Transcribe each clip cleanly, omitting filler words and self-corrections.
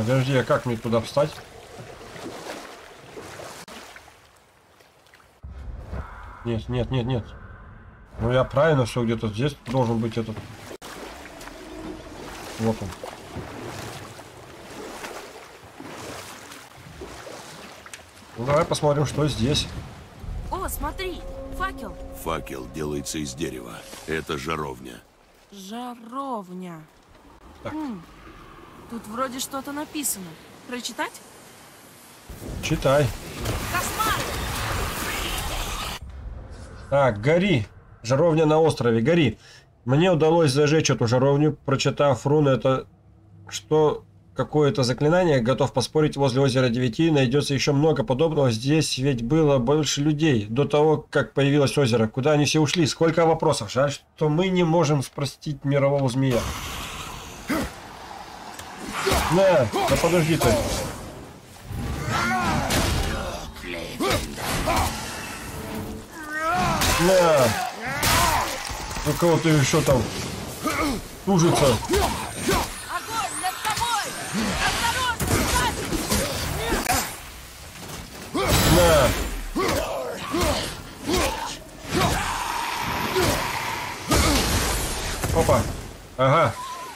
Подожди, а как мне туда встать? Нет, нет, нет, нет. Ну я правильно все где-то здесь должен быть этот. Вот он. Ну давай посмотрим, что здесь. О, смотри, факел. Факел делается из дерева. Это жаровня. Жаровня. Так. Тут вроде что-то написано. Прочитать? Читай. Кошмар! Так, гори. Жаровня на острове, гори. Мне удалось зажечь эту жаровню, прочитав руны. Это что? Какое-то заклинание, готов поспорить, возле озера 9 найдется еще много подобного. Здесь ведь было больше людей до того, как появилось озеро. Куда они все ушли? Сколько вопросов. Жаль, что мы не можем спростить мирового змея. На, да подожди ты. На. У кого ты еще там тужится? На. Опа. Ага.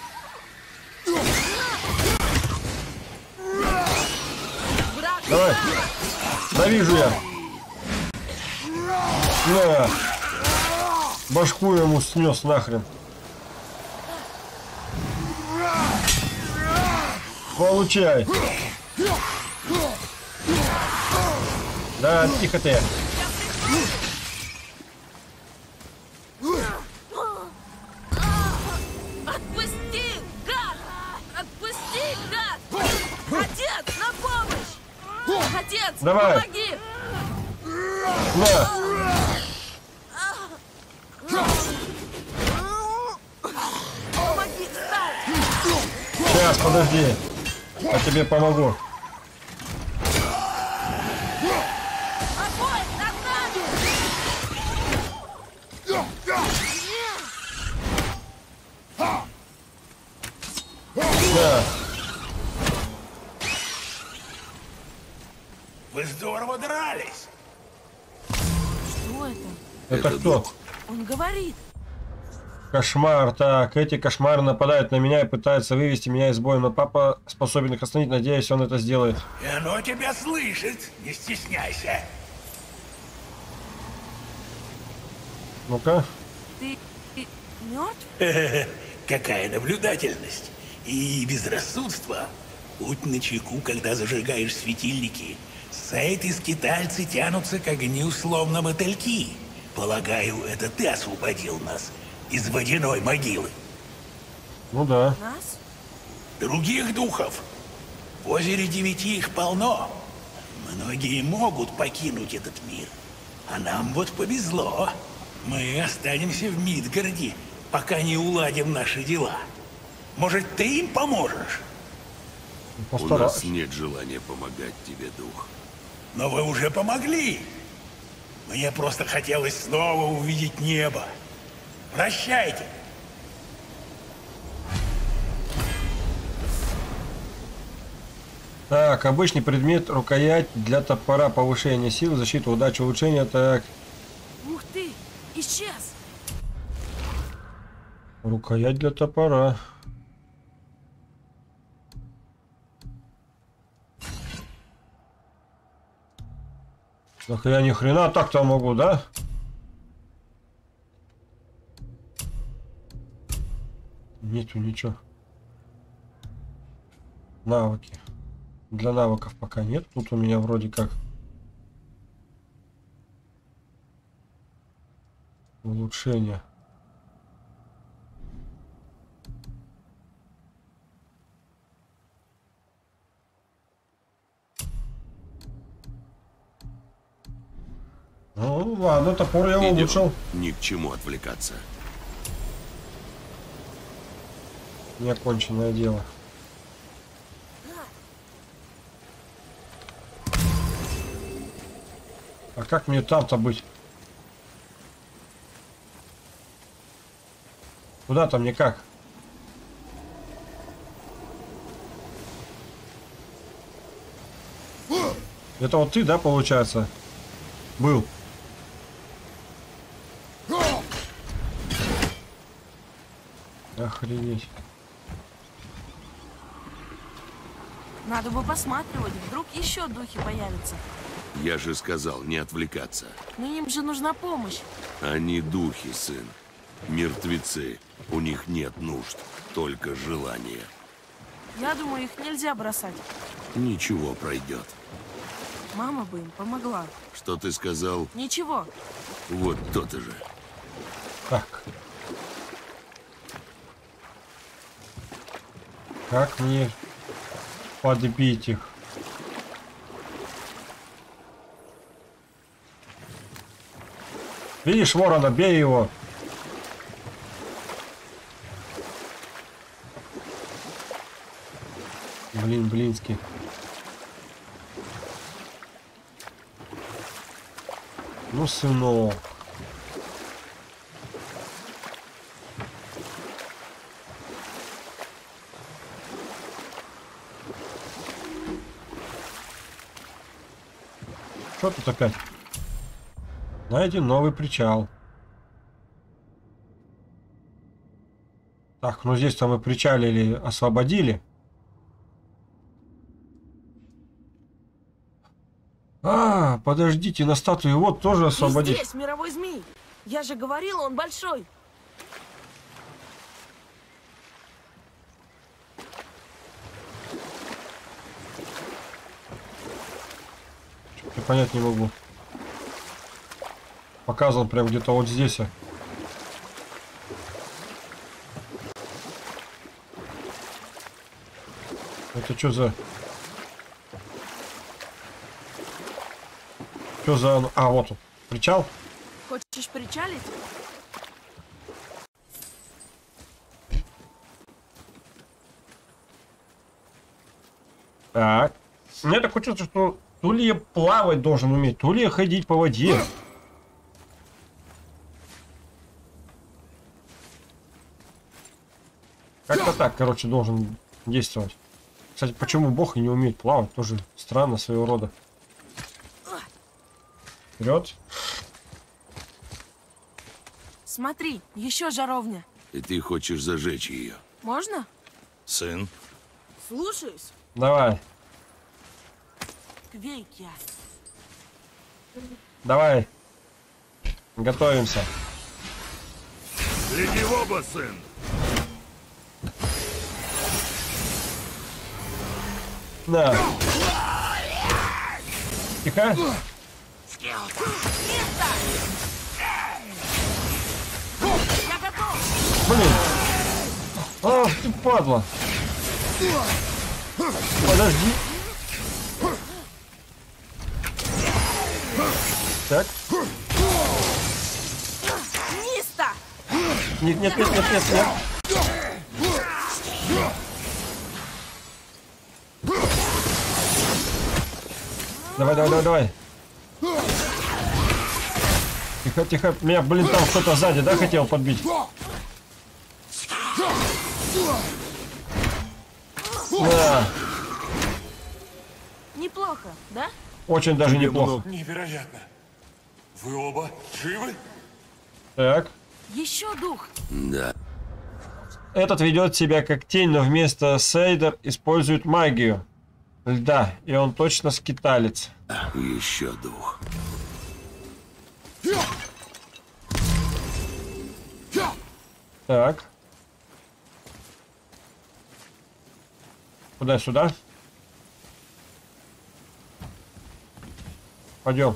Давай. Да вижу я. На. Башку ему снес нахрен. Получай. Да, тихо ты. Отпусти, гад! Отпусти, гад! Отец, на помощь! Отец, давай. помоги! На. Помоги, встань! Сейчас, подожди. Я тебе помогу. Огонь над нами! Да. Вы здорово дрались. Что это? Это кто? Он говорит. Кошмар. Так, эти кошмары нападают на меня и пытаются вывести меня из боя, но папа способен их остановить. Надеюсь, он это сделает. И оно тебя слышит. Не стесняйся. Ну-ка. Ты мертв? Какая наблюдательность. И безрассудство. Будь начеку, когда зажигаешь светильники. Сейты-скитальцы тянутся к огню, словно мотыльки. Полагаю, это ты освободил нас из водяной могилы. Ну да. Нас? Других духов. В озере 9 их полно. Многие могут покинуть этот мир. А нам вот повезло. Мы останемся в Мидгарде, пока не уладим наши дела. Может, ты им поможешь? У нас Постараюсь. нет желания помогать тебе, дух. Но вы уже помогли. Мне просто хотелось снова увидеть небо. Прощайте. Так, обычный предмет, рукоять для топора, повышение сил, защита, удача, улучшение. Так, Ух ты! Исчез! рукоять для топора. Так я ни хрена так-то могу, да? Нету ничего. Навыки. Для навыков пока нет. Тут у меня вроде как улучшение. Ну ладно, топор я Идем. улучшил. Ни к чему отвлекаться. Неоконченное дело. А как мне там-то быть? Куда-то мне как? Это вот ты, да, получается? Был. Охренеть. Надо бы посматривать, вдруг еще духи появятся. Я же сказал, не отвлекаться. Но им же нужна помощь. Они духи, сын. Мертвецы. У них нет нужд, только желания. Я думаю, их нельзя бросать. Ничего пройдет. Мама бы им помогла. Что ты сказал? Ничего. Вот то-то же. Так. Как мне подбить их? Видишь ворона, бей его. Блин, блинский. Ну, сынок. Что тут опять? Найден новый причал. Так, ну здесь-то мы причалили, освободили. А, подождите, на статуе вот тоже И освободить. здесь мировой змей. Я же говорила, он большой. Я понять не могу. Показан прям где-то вот здесь. Это что за... Что за... А, вот он. Причал? Хочешь причалить? Так. Мне так хочется, что то ли я плавать должен уметь, то ли я ходить по воде. Как-то так, короче, должен действовать. Кстати, почему Бог и не умеет плавать? Тоже странно своего рода. Вперед. Смотри, еще жаровня. И ты хочешь зажечь ее. Можно? Сын, Слушаюсь. Давай. Квейкя. Давай. Готовимся. гляди в оба, сын. На. Тихо. Я готов. Блин. Ах ты падла. Подожди. Так. Миста! Нет, нет, нет, нет, нет, нет. Давай, давай, давай, давай. Тихо, тихо. Меня, блин, там кто-то сзади, да, хотел подбить? Да. Неплохо, да? Очень даже неплохо. Невероятно. Вы оба живы? Так. Еще дух. Да. Этот ведет себя как тень, но вместо Сейдер использует магию льда, и он точно скиталец. Еще дух. Так. Куда, сюда? Пойдем.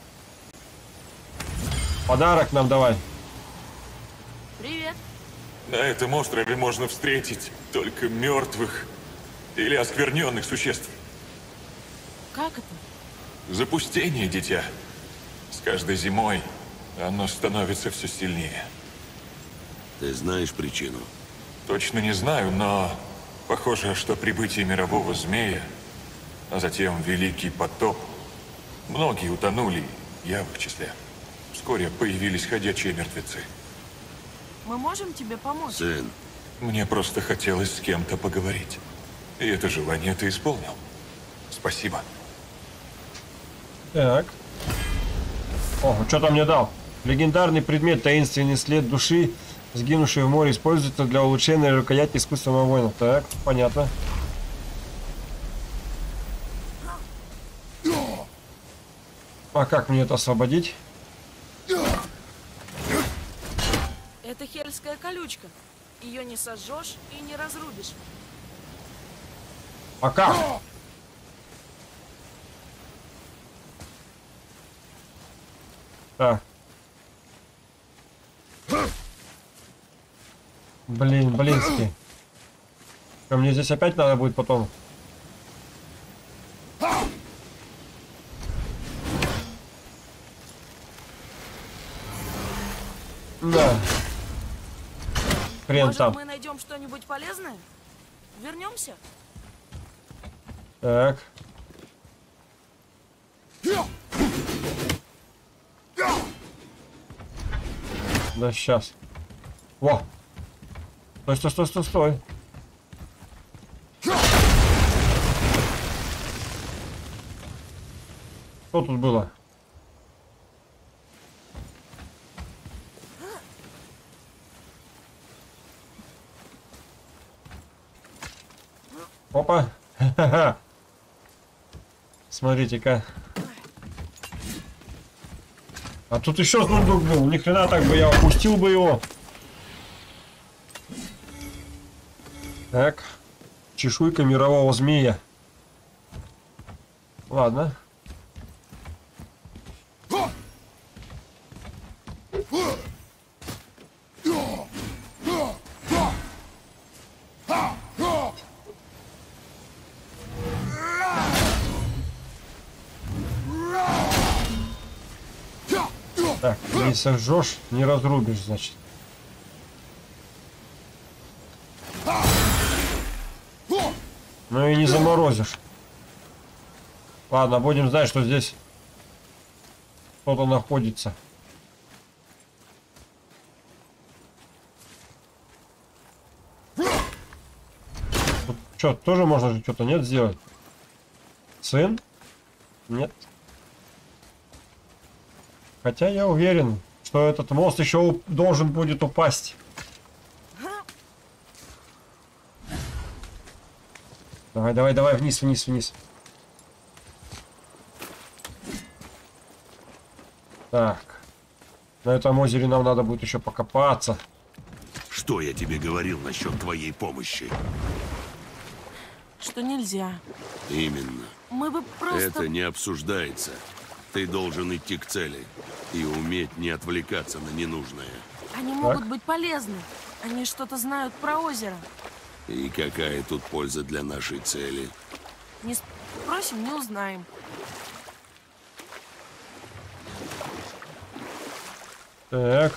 Подарок нам давай. Привет. На этом острове можно встретить только мертвых или оскверненных существ. Как это? Запустение, дитя. С каждой зимой оно становится все сильнее. Ты знаешь причину? Точно не знаю, но похоже, что прибытие мирового змея, а затем Великий потоп, многие утонули, я в их числе. Вскоре появились ходячие мертвецы. Мы можем тебе помочь? Сын, Мне просто хотелось с кем-то поговорить. И это желание ты исполнил. Спасибо. Так. О, что-то мне дал. Легендарный предмет, таинственный след души, сгинувший в море, используется для улучшения рукояти искусственного воина. Так, понятно. А как мне это освободить? Это хельская колючка. Ее не сожжешь и не разрубишь. А как? Так. Блинский. Что, мне здесь опять надо будет потом? Да. Хрен Может, там. мы найдем что-нибудь полезное? Вернемся? Так. Да сейчас. Во. Стой. Что тут было? Опа. Смотрите-ка. А тут еще сундук был. Ни хрена так бы я опустил бы его. Так. Чешуйка мирового змея. Ладно. Так, не сожжешь, не разрубишь, значит. Ну и не заморозишь. Ладно, будем знать, что здесь кто-то находится. Тут что, тоже можно же что-то нет сделать? Сын? Нет. Хотя я уверен, что этот мост еще должен будет упасть. Давай, вниз. Так. На этом озере нам надо будет еще покопаться. Что я тебе говорил насчет твоей помощи? Что нельзя. Именно. Мы бы просто... Это не обсуждается. Ты должен идти к цели и уметь не отвлекаться на ненужное. Они могут быть полезны. Они что-то знают про озеро. И какая тут польза для нашей цели? Не спросим, не узнаем. Так.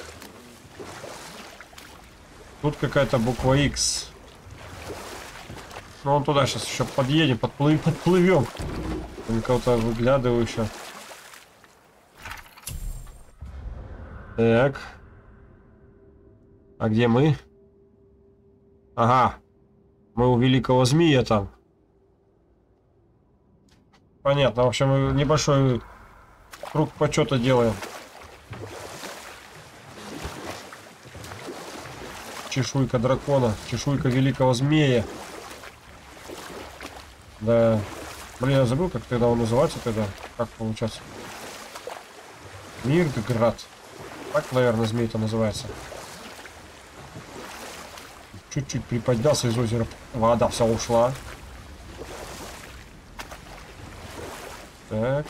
Тут какая-то буква X. Ну, он туда сейчас еще подъедем, подплывем. Там кого-то выглядываю еще. Так. А где мы? Ага. Мы у великого змея там. Понятно. В общем, мы небольшой круг почета делаем. Чешуйка дракона. Чешуйка великого змея. Да. Блин, я забыл, как тогда он называется тогда. Как получается? Мирдград. Так, наверное, змей-то называется. Чуть-чуть приподнялся из озера. Вода вся ушла. Так.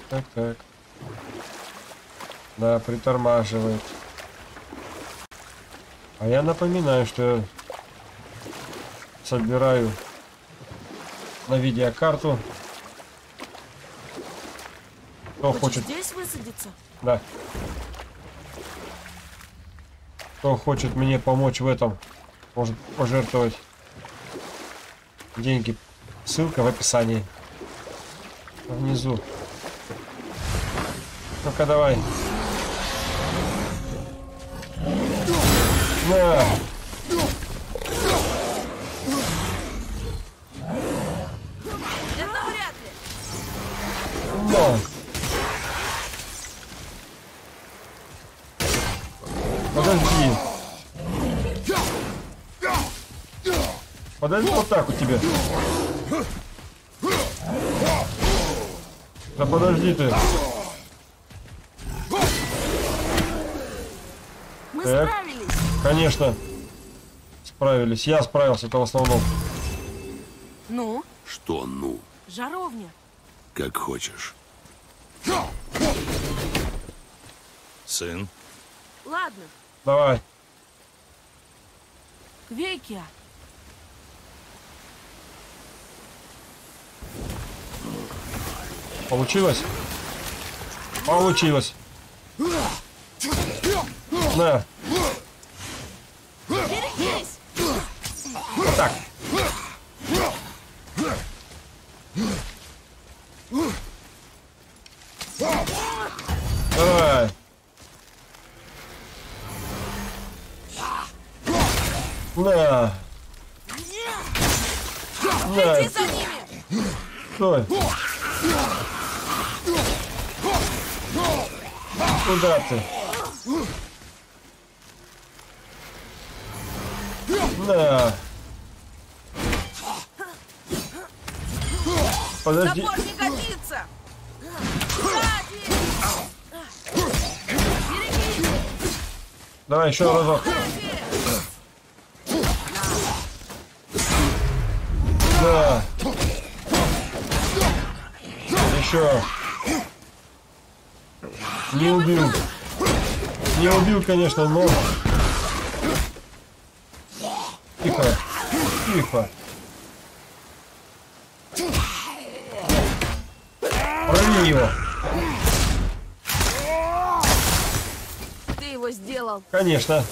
Да, притормаживает. А я напоминаю, что я собираю на видеокарту. Кто хочет... здесь высадиться? Да. Кто хочет мне помочь в этом, может пожертвовать деньги. Ссылка в описании. Внизу. Ну-ка, давай. На. Это вряд ли. На. Подожди. Подожди, вот так у тебя. Да подожди ты. Мы Так. справились. Конечно. Справились. Я справился, это в основном. Ну, Что ну? жаровня. Как хочешь. Сын, Ладно, Давай. Квейкия. Получилось? Получилось. На. Берегись! Вот так. Давай. На. На. Иди за ними! Стой. Куда ты? На. Подожди. Топор не годится! Сзади! Берегись! Давай еще разок. Сзади! Да. Еще. Не убил. Не убил, конечно, но... Тихо. Тихо. Прорви его. Ты его сделал. Конечно.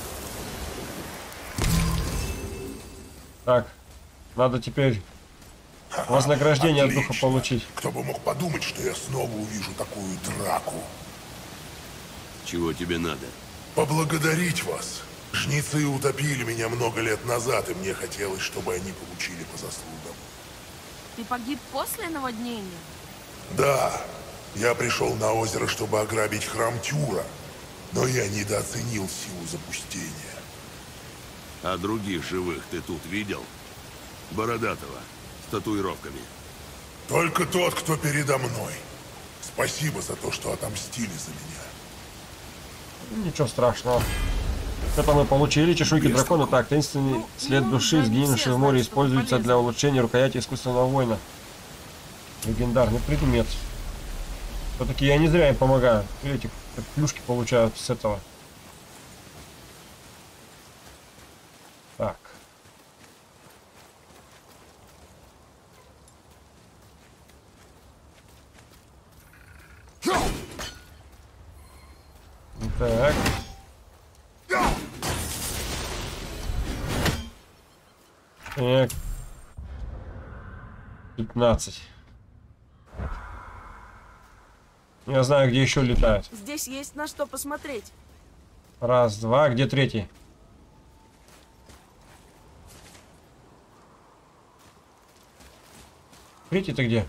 Так. Надо теперь вознаграждение от духа Отлично. получить. Кто бы мог подумать, что я снова увижу такую драку. Чего тебе надо? Поблагодарить вас. Жнецы утопили меня много лет назад, и мне хотелось, чтобы они получили по заслугам. Ты погиб после наводнения? Да, я пришел на озеро, чтобы ограбить храм Тюра, но я недооценил силу запустения. А других живых ты тут видел? Бородатого, с татуировками. Только тот, кто передо мной. Спасибо за то, что отомстили за меня. Ничего страшного. Это мы получили чешуйки дракона. Так, таинственный след души, сгинувший в море, используется для улучшения рукояти искусственного воина. Легендарный предмет. Все-таки я не зря им помогаю. Эти плюшки получают с этого. Так. Так. Так. 15. Я знаю, где еще летают. Здесь есть на что посмотреть. Раз, два. Где третий? Третий-то где?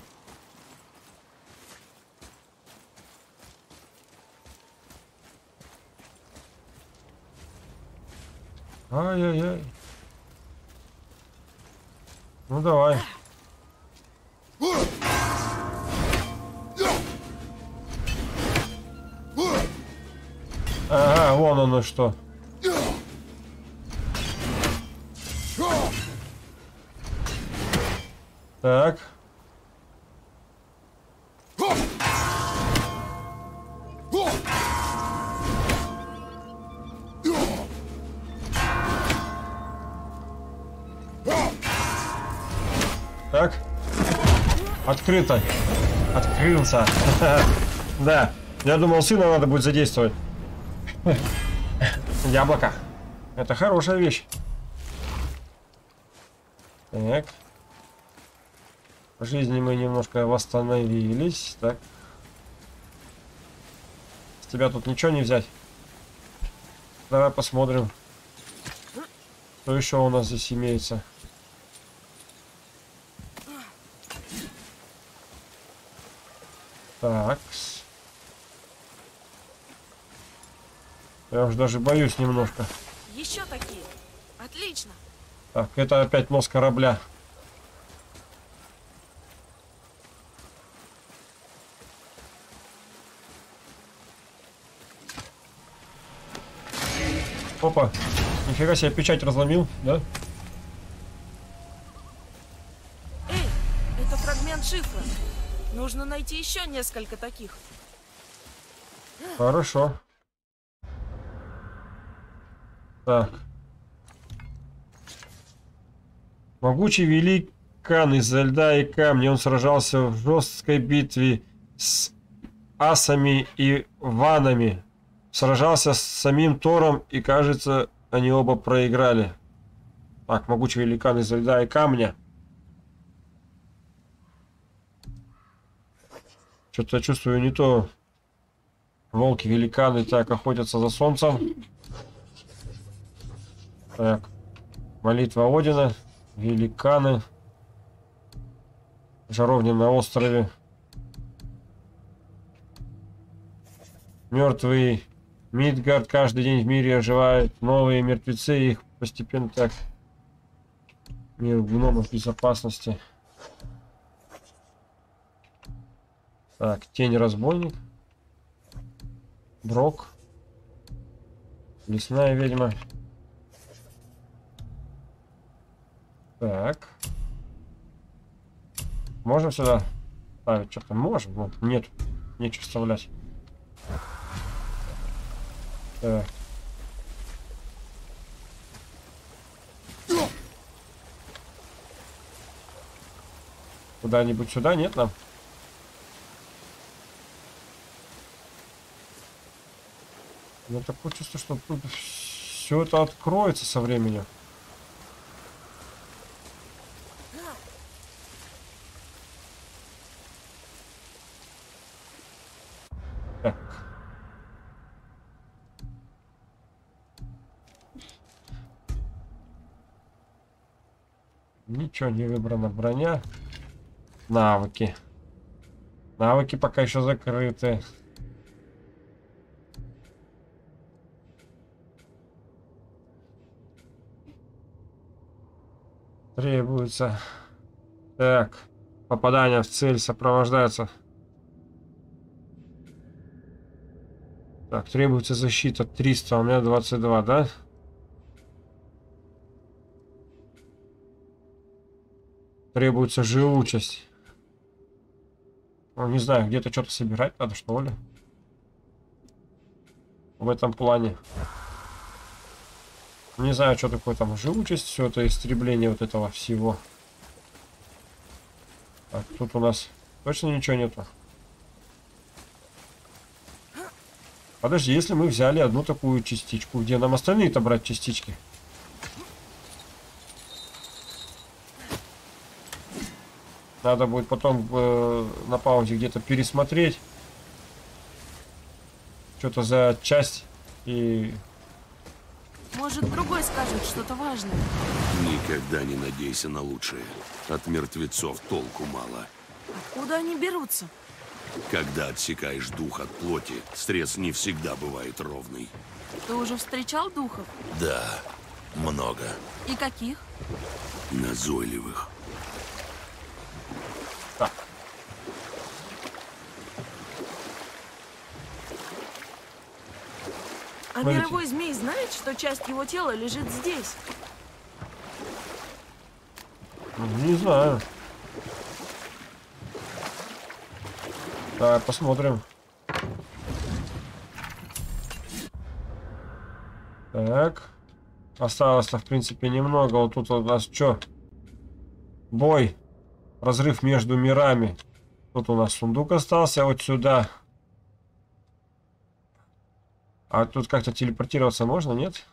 Ай-яй-яй. Ну давай. Ага, вон оно что. Так. Так. Открыто. Открылся. Да. Я думал, сына надо будет задействовать. Яблоко. Это хорошая вещь. Так. В жизни мы немножко восстановились. Так. С тебя тут ничего не взять. Давай посмотрим. Что еще у нас здесь имеется. Так. Я уже даже боюсь немножко. Еще такие. Отлично. Так, это опять нос корабля. Опа. Нифига себе, печать разломил, да? Эй, это фрагмент шифра. Нужно найти еще несколько таких. Хорошо. Так. Могучий великан из льда и камня. Он сражался в жесткой битве с асами и ванами. Сражался с самим Тором, и, кажется, они оба проиграли. Так, могучий великан из льда и камня. Что-то я чувствую не то. Волки-великаны так охотятся за солнцем. Так. Молитва Одина. Великаны. Жаровня на острове. Мертвый Мидгард. Каждый день в мире оживают новые мертвецы. Их постепенно так. Мир гномов безопасности. Так, тень разбойник. Брок. Лесная ведьма. Так. Можем сюда ставить что-то? Можем, но нет. Нечего вставлять. Так. Куда-нибудь сюда? Нет нам? У меня такое чувство, что тут все это откроется со временем. Так. Ничего не выбрано. Броня. Навыки. Навыки пока еще закрыты. Требуется. Так. Попадание в цель сопровождается. Так, требуется защита 300, у меня 22, да? Требуется живучесть. Ну, не знаю, где-то что-то собирать надо, что ли? В этом плане. Не знаю, что такое там живучесть, все это истребление вот этого всего. Так, тут у нас точно ничего нету. Подожди, если мы взяли одну такую частичку, где нам остальные-то брать частички? Надо будет потом на паузе где-то пересмотреть. Что-то за часть и... Может, другой скажет что-то важное. Никогда не надейся на лучшее. От мертвецов толку мало. Откуда они берутся? Когда отсекаешь дух от плоти, срез не всегда бывает ровный. Ты уже встречал духов? Да, много. И каких? Назойливых. Так. А Смотрите. мировой змей знает, что часть его тела лежит здесь? Не знаю. Так, посмотрим. Так. Осталось-то, в принципе, немного. Вот тут у нас что? Бой. Разрыв между мирами. Тут у нас сундук остался вот сюда. А тут как-то телепортироваться можно, нет?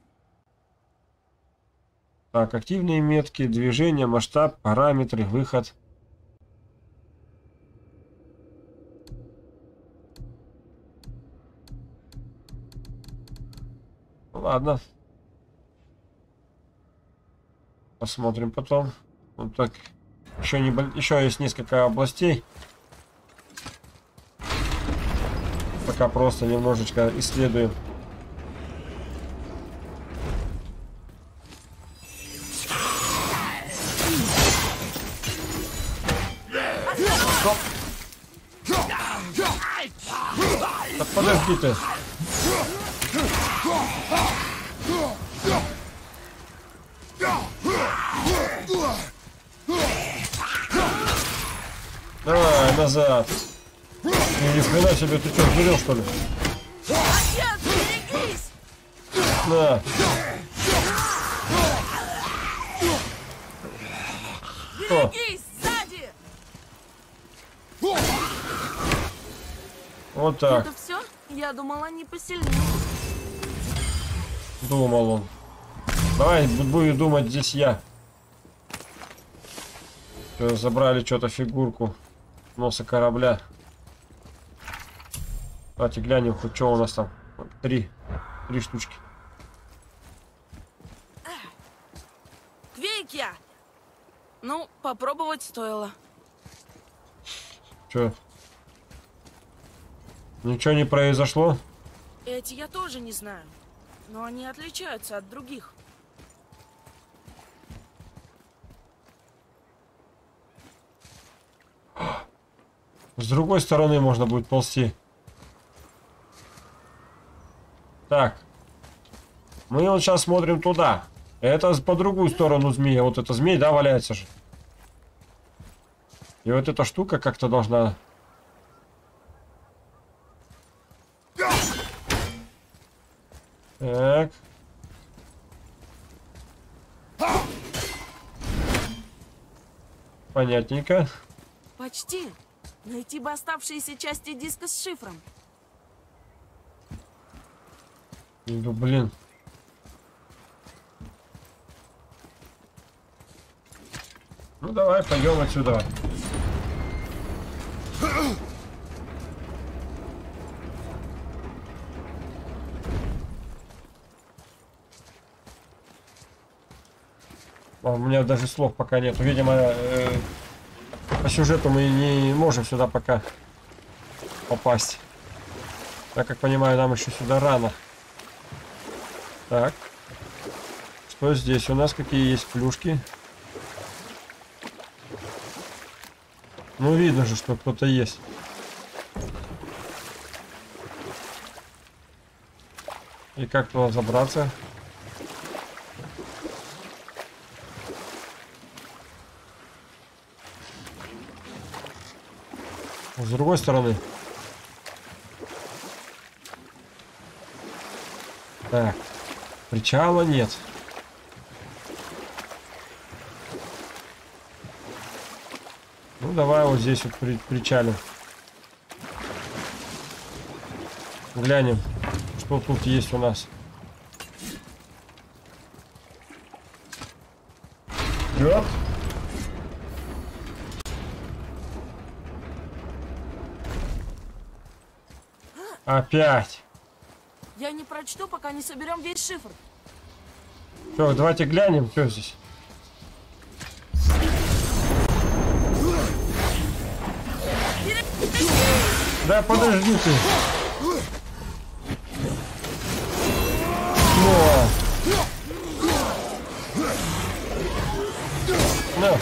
Так, активные метки, движение, масштаб, параметры, выход. Ладно. Посмотрим потом. Вот так. Еще есть несколько областей. Пока просто немножечко исследуем. Стоп. Так подожди ты. Давай, назад. Ни хрена себе, ты что, сберел, что ли? Отец, берегись! На. Берегись, сзади! Вот так. Это все? Я думала, они посильнее. Думал он. Давай, буду думать, здесь я. Всё, забрали что-то фигурку носа корабля. Давайте глянем, хоть что у нас там. Три штучки. Квейкья! Ну, попробовать стоило. Че? Ничего не произошло? Эти я тоже не знаю. Но они отличаются от других. С другой стороны можно будет ползти. Так. Мы вот сейчас смотрим туда. Это по другую сторону змея. Вот это змей, да, валяется же. И вот эта штука как-то должна... Так. Понятненько. Почти. Найти бы оставшиеся части диска с шифром. Ну, блин. Ну, давай, пойдем отсюда. У меня даже слов пока нет. Видимо, по сюжету мы не можем сюда пока попасть. Я как понимаю, нам еще сюда рано. Так. Что здесь? У нас какие есть плюшки? Ну, видно же, что кто-то есть. И как туда забраться? С другой стороны. Так. Причала нет. Ну, давай вот здесь вот причалим. Глянем, что тут есть у нас. Вперед. Опять. Я не прочту, пока не соберем весь шифр. Все, давайте глянем, что здесь. Да подожди ты. Но. На.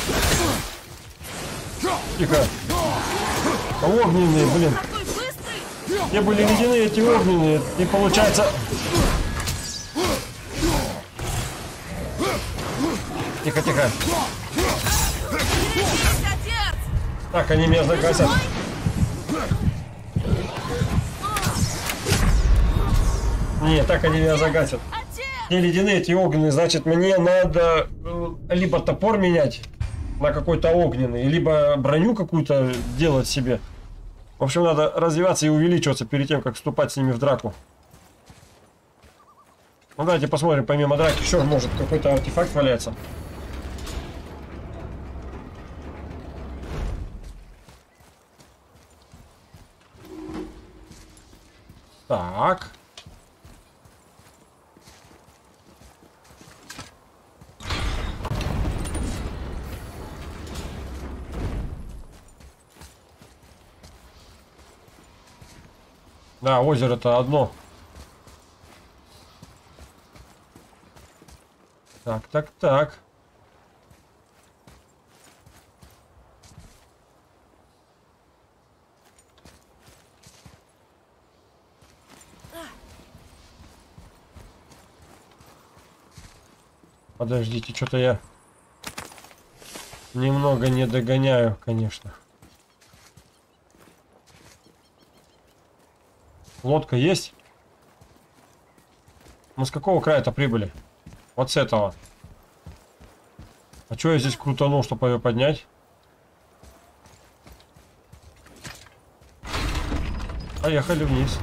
Тихо. Огненные, блин. Такой быстрый! Те были ледяные, эти огненные. И получается... Тихо, тихо. Берегись, отец! Так, они меня загасят. Не, так они меня загасят. Отец! Те ледяные, эти огненные. Значит, мне надо либо топор менять на какой-то огненный, либо броню какую-то делать себе. В общем, надо развиваться и увеличиваться перед тем, как вступать с ними в драку. Ну, давайте посмотрим, помимо драки, еще может какой-то артефакт валяется. Так. Да, озеро-то одно. Так, так, так. Подождите, что-то я немного не догоняю, конечно. Лодка есть? Мы с какого края-то прибыли? Вот с этого. А что я здесь крутанул, чтобы ее поднять? Поехали вниз.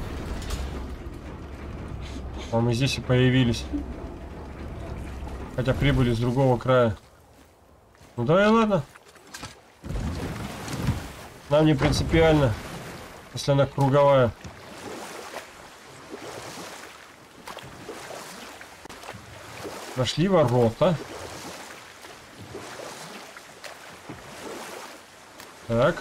А мы здесь и появились. Хотя прибыли с другого края. Ну да и ладно. Нам не принципиально, если она круговая. Нашли ворота. Так.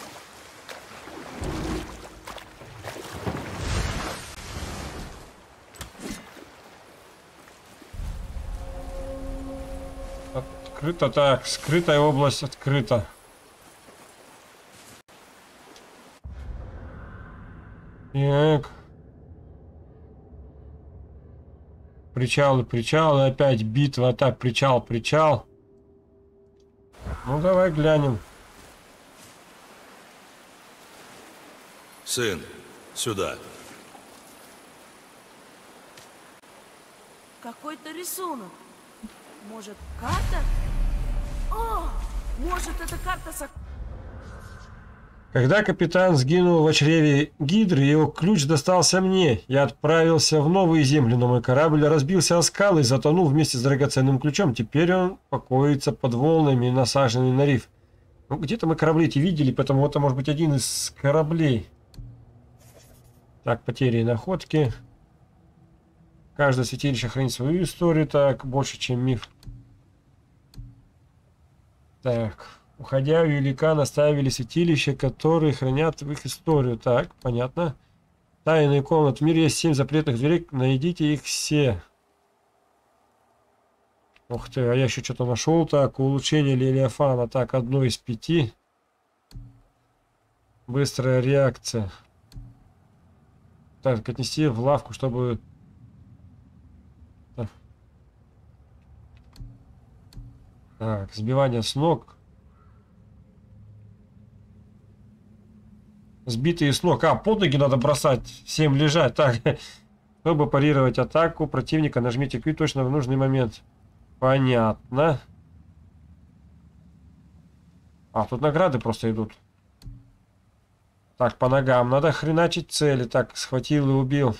Открыто, так, скрытая область открыта. Так. Причалы, причалы, опять битва, так, причал, причал. Ну, давай глянем. Сын, сюда. Какой-то рисунок. Может, карта? О, может, это карта с... Когда капитан сгинул в чреве Гидры, его ключ достался мне. Я отправился в новые земли, но мой корабль разбился о скалы и затонул вместе с драгоценным ключом. Теперь он покоится под волнами, насаженный на риф. Ну, где-то мы корабли эти видели, поэтому это может быть один из кораблей. Так, потери и находки. Каждое святилище хранит свою историю, так, больше, чем миф. Так, уходя, великан оставили святилища, которые хранят в их историю. Так, понятно. Тайные комнаты. В мире есть 7 запретных дверей, найдите их все. Ух ты, а я еще что-то нашел. Так, улучшение Левиафана. Так, 1 из 5. Быстрая реакция. Так, отнести в лавку, чтобы... Так, сбивание с ног. Сбитые с ног. А, под ноги надо бросать. Всем лежать. Так, чтобы парировать атаку противника, нажмите Q точно в нужный момент. Понятно. А, тут награды просто идут. Так, по ногам. Надо хреначить цели. Так, схватил и убил.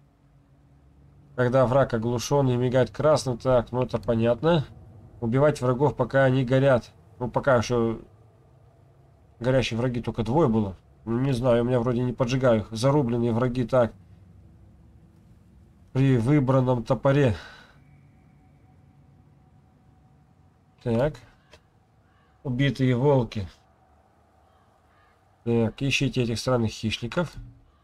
Когда враг оглушен и мигает красным. Так, ну это понятно. Убивать врагов, пока они горят. Ну, пока еще горящие враги только 2 было. Ну, не знаю, у меня вроде не поджигаю их. Зарубленные враги, так. При выбранном топоре. Так. Убитые волки. Так, ищите этих странных хищников.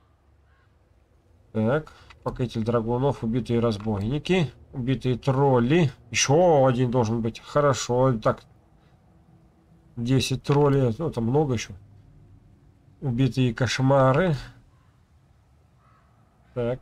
Так. Покоритель драгунов, убитые разбойники, убитые тролли. Еще один должен быть. Хорошо. Так. 10 троллей. Ну, это много еще. Убитые кошмары. Так.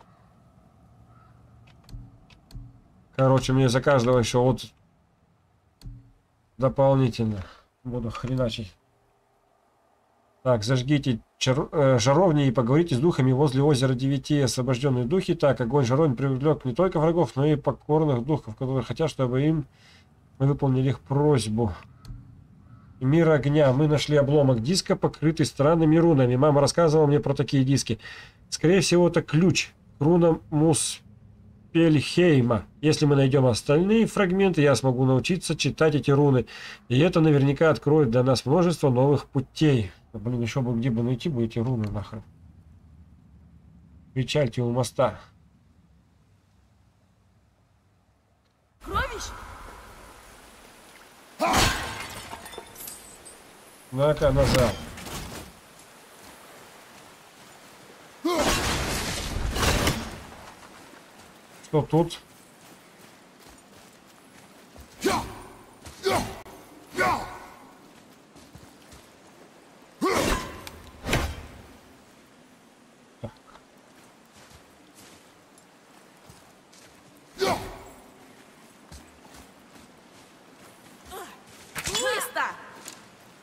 Короче, мне за каждого еще вот дополнительно буду хреначить. Так, зажгите жаровни и поговорите с духами возле озера 9. Освобожденные духи. Так, огонь жаровни привлек не только врагов, но и покорных духов, которые хотят, чтобы им мы выполнили их просьбу. Мир огня. Мы нашли обломок диска, покрытый странными рунами. Мама рассказывала мне про такие диски. Скорее всего, это ключ к рунам Муспельхейма. Если мы найдем остальные фрагменты, я смогу научиться читать эти руны. И это наверняка откроет для нас множество новых путей. Да, блин, еще бы где бы найти бы эти руны нахрен. Причальте у моста. Кровищ? Ну-ка, назад. Что тут?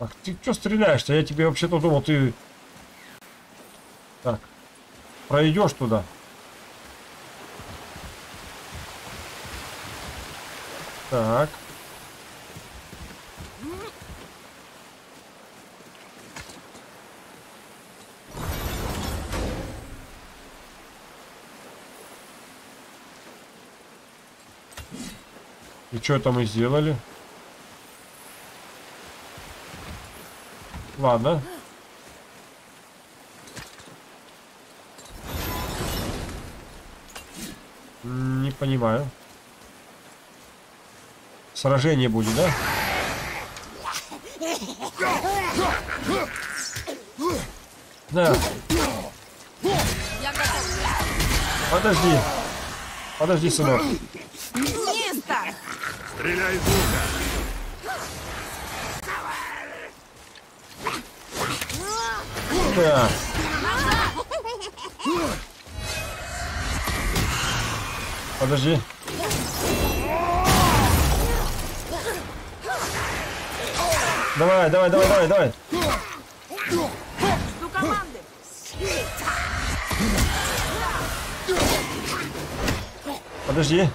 Ах, ты что стреляешь-то? Я тебе вообще-то думал, ты... Так. Пройдешь туда. Так. И что это мы сделали? Ладно. Не понимаю. Сражение будет, да? Да. Подожди. Подожди, сынок. Низко! Стреляй из лука! Да. Подожди. Давай, давай, давай, давай, давай. Жду команды. Подожди.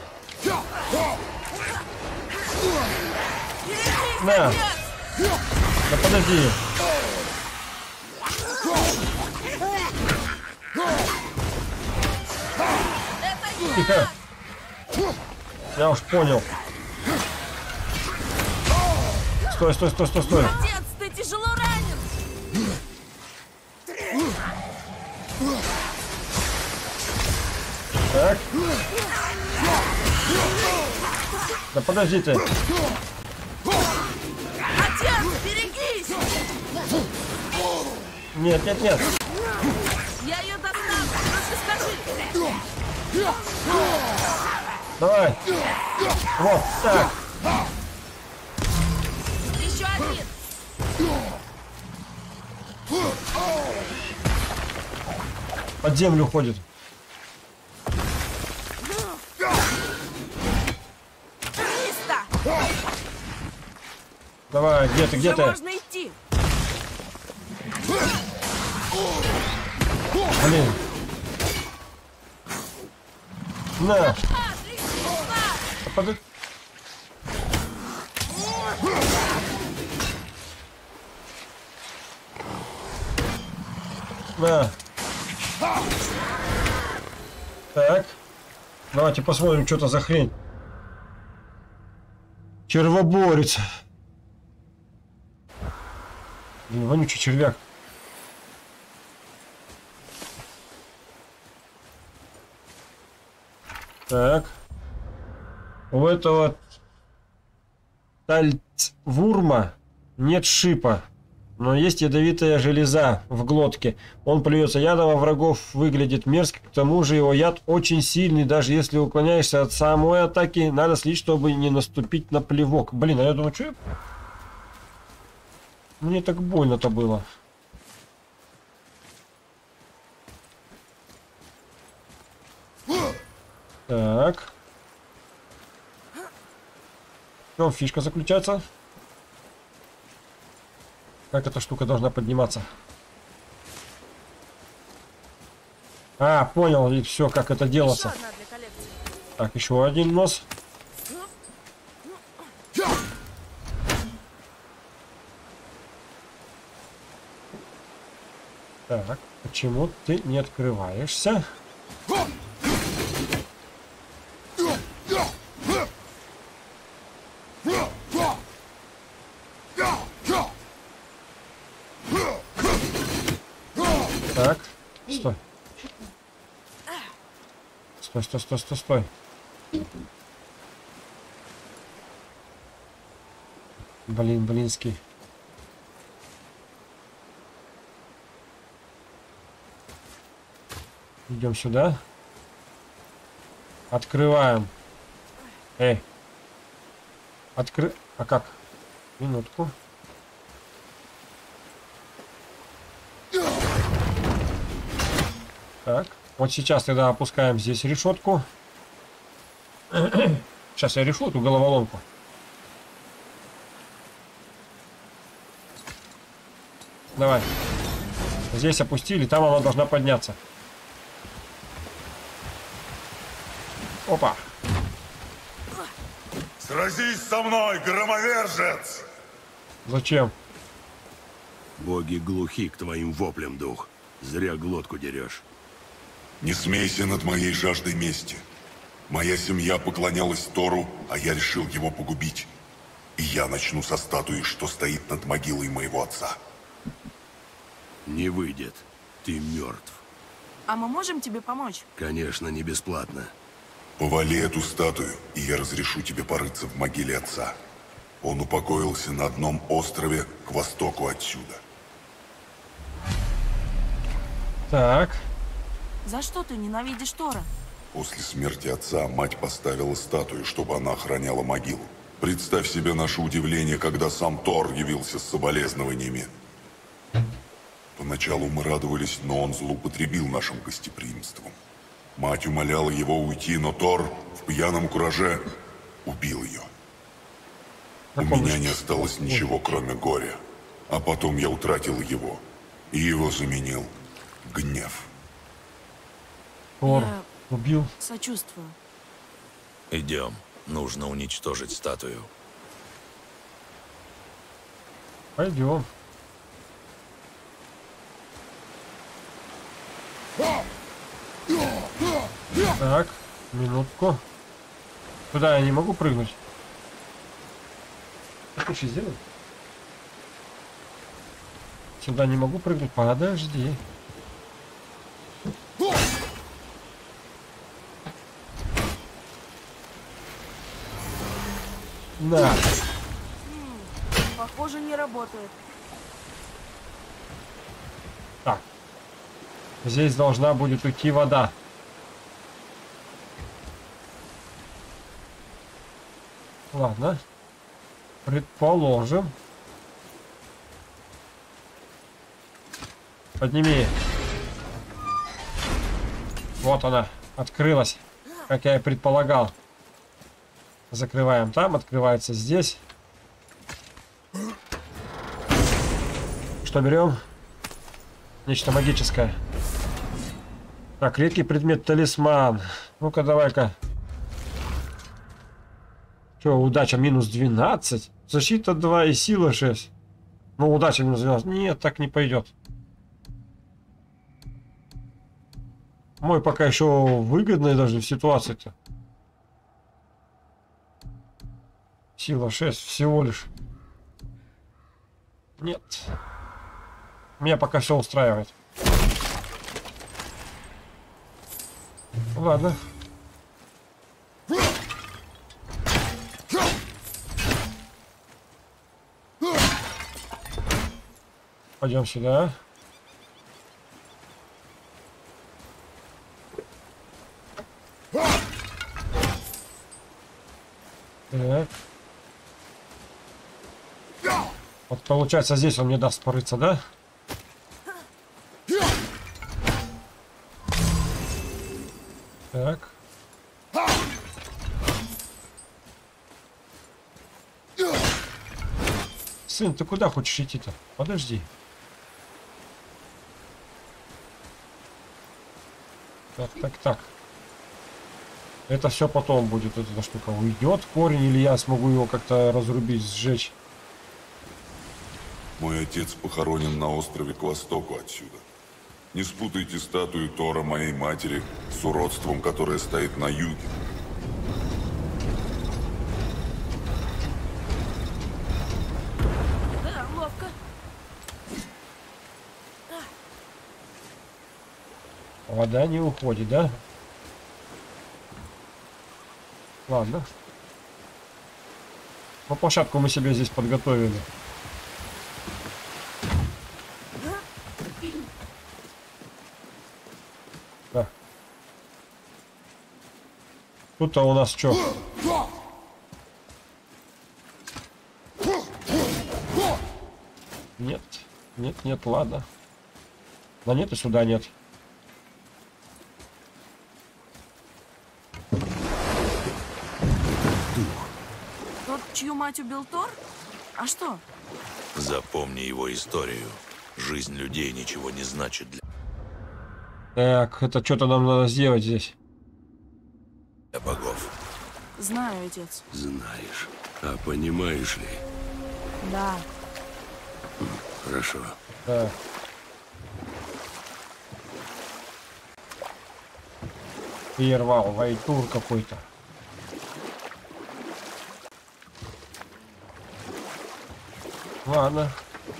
На. Да подожди. Тихо. Я уж понял. Стой, стой, стой, стой, стой. Отец, ты тяжело ранен. Так. Да подожди ты. Отец, берегись! Нет, нет, нет. Я ее достану, просто скажи. Давай. Вот так. Еще один. Под землю уходит. Чисто. Давай, где ты, где Уже ты? можно идти. Блин. На. Подожди. На. Так. Давайте посмотрим, что это за хрень. Червоборец. Блин, вонючий червяк. Так. У этого тальцвурма нет шипа, но есть ядовитая железа в глотке. Он плюется ядом, а врагов выглядит мерзко. К тому же его яд очень сильный. Даже если уклоняешься от самой атаки, надо следить, чтобы не наступить на плевок. Блин, а я думаю, что я... Мне так больно-то было. Так. В чем фишка заключается? Как эта штука должна подниматься? А, понял, и все, как это Еще делается. одна для коллекции. Так, еще один нос. Так, почему ты не открываешься? Так, стой. Стой, стой, стой, стой, стой. Блин, блинский. Идем сюда. Открываем. Эй. А как? Минутку. Так. Вот сейчас тогда опускаем здесь решетку. Сейчас я решу эту головоломку. Давай. Здесь опустили, там она должна подняться. Опа. Сразись со мной, громовержец! Зачем? Боги глухи к твоим воплям, дух. Зря глотку дерешь. Не смейся над моей жаждой мести. Моя семья поклонялась Тору, а я решил его погубить. И я начну со статуи, что стоит над могилой моего отца. Не выйдет. Ты мертв. А мы можем тебе помочь? Конечно, не бесплатно. Повали эту статую, и я разрешу тебе порыться в могиле отца. Он упокоился на одном острове к востоку отсюда. Так. За что ты ненавидишь Тора? После смерти отца мать поставила статую, чтобы она охраняла могилу. Представь себе наше удивление, когда сам Тор явился с соболезнованиями. Поначалу мы радовались, но он злоупотребил нашим гостеприимством. Мать умоляла его уйти, но Тор в пьяном кураже убил ее. У меня не осталось ничего, кроме горя. А потом я утратил его. И его заменил гнев. Тор Я убил. сочувствую. Идем. Нужно уничтожить статую. Пойдем. Так, минутку. Туда я не могу прыгнуть. Что хочешь сделать? Сюда не могу прыгнуть. Подожди. Да. Похоже, не работает. Так. Здесь должна будет уйти вода. Ладно. Предположим. Подними. Вот она. Открылась. Как я и предполагал. Закрываем там. Открывается здесь. Что берем? Нечто магическое. Так, редкий предмет талисман. Ну-ка, давай-ка. Че, удача минус 12? Защита 2 и сила 6. Ну, удача минус 12. Нет, так не пойдет. Мой пока еще выгодный даже в ситуации-то. Сила 6 всего лишь. Нет. Меня пока все устраивает. Ладно. Пойдем сюда. Так. Вот получается, здесь он мне даст порыться, да? Так. Сын, ты куда хочешь идти-то? Подожди. Так, так, так. Это все потом будет, эта штука. Уйдет корень, или я смогу его как-то разрубить, сжечь. Мой отец похоронен на острове к востоку отсюда. Не спутайте статую Тора моей матери с уродством, которое стоит на юге. Да, ловко. Вода не уходит, да? Ладно. Ну, площадку мы себе здесь подготовили. Да. Тут-то у нас что? Нет. Нет, нет, ладно. Да нет, и сюда нет. Тот, чью мать убил Тор? А что? Запомни его историю. Жизнь людей ничего не значит для Так, это что-то нам надо сделать здесь. богов. Знаю, отец. Знаешь. А понимаешь ли? Да. Хорошо. Так. Прервал вайтур какой-то. Ладно.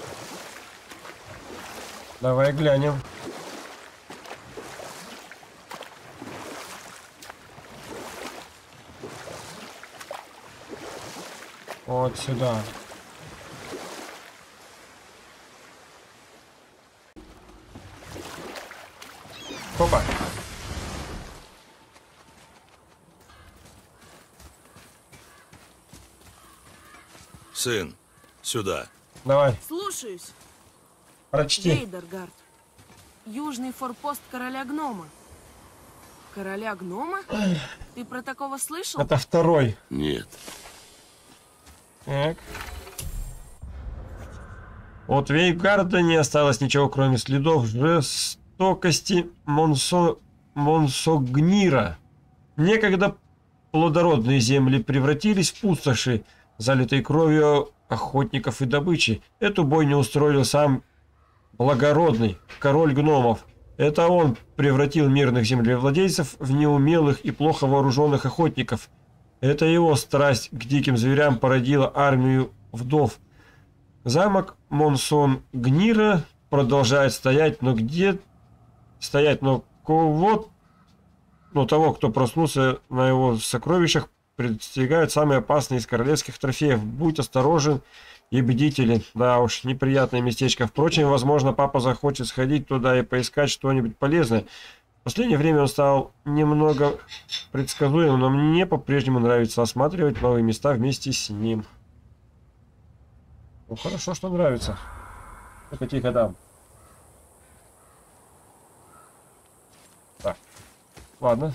Давай глянем. Вот сюда. Опа. Сын, сюда. Давай, Слушаюсь. прочти. Гейдергард. Южный форпост короля гнома. Короля гнома? Ты про такого слышал? Это второй. Нет. Так. От Вейгарда не осталось ничего, кроме следов жестокости Монсогнира. Некогда плодородные земли превратились в пустоши, залитые кровью охотников и добычи. Эту бойню устроил сам благородный король гномов. Это он превратил мирных землевладельцев в неумелых и плохо вооруженных охотников. Это его страсть к диким зверям породила армию вдов. Замок Монсон-Гнира продолжает стоять, но того, кто проснулся на его сокровищах, предостерегают самые опасные из королевских трофеев. Будь осторожен и бдителен. Да уж, неприятное местечко. Впрочем, возможно, папа захочет сходить туда и поискать что-нибудь полезное. В последнее время он стал немного предсказуемым, но мне по-прежнему нравится осматривать новые места вместе с ним. Ну хорошо, что нравится. Ну-ка, тихо там. Так, ладно.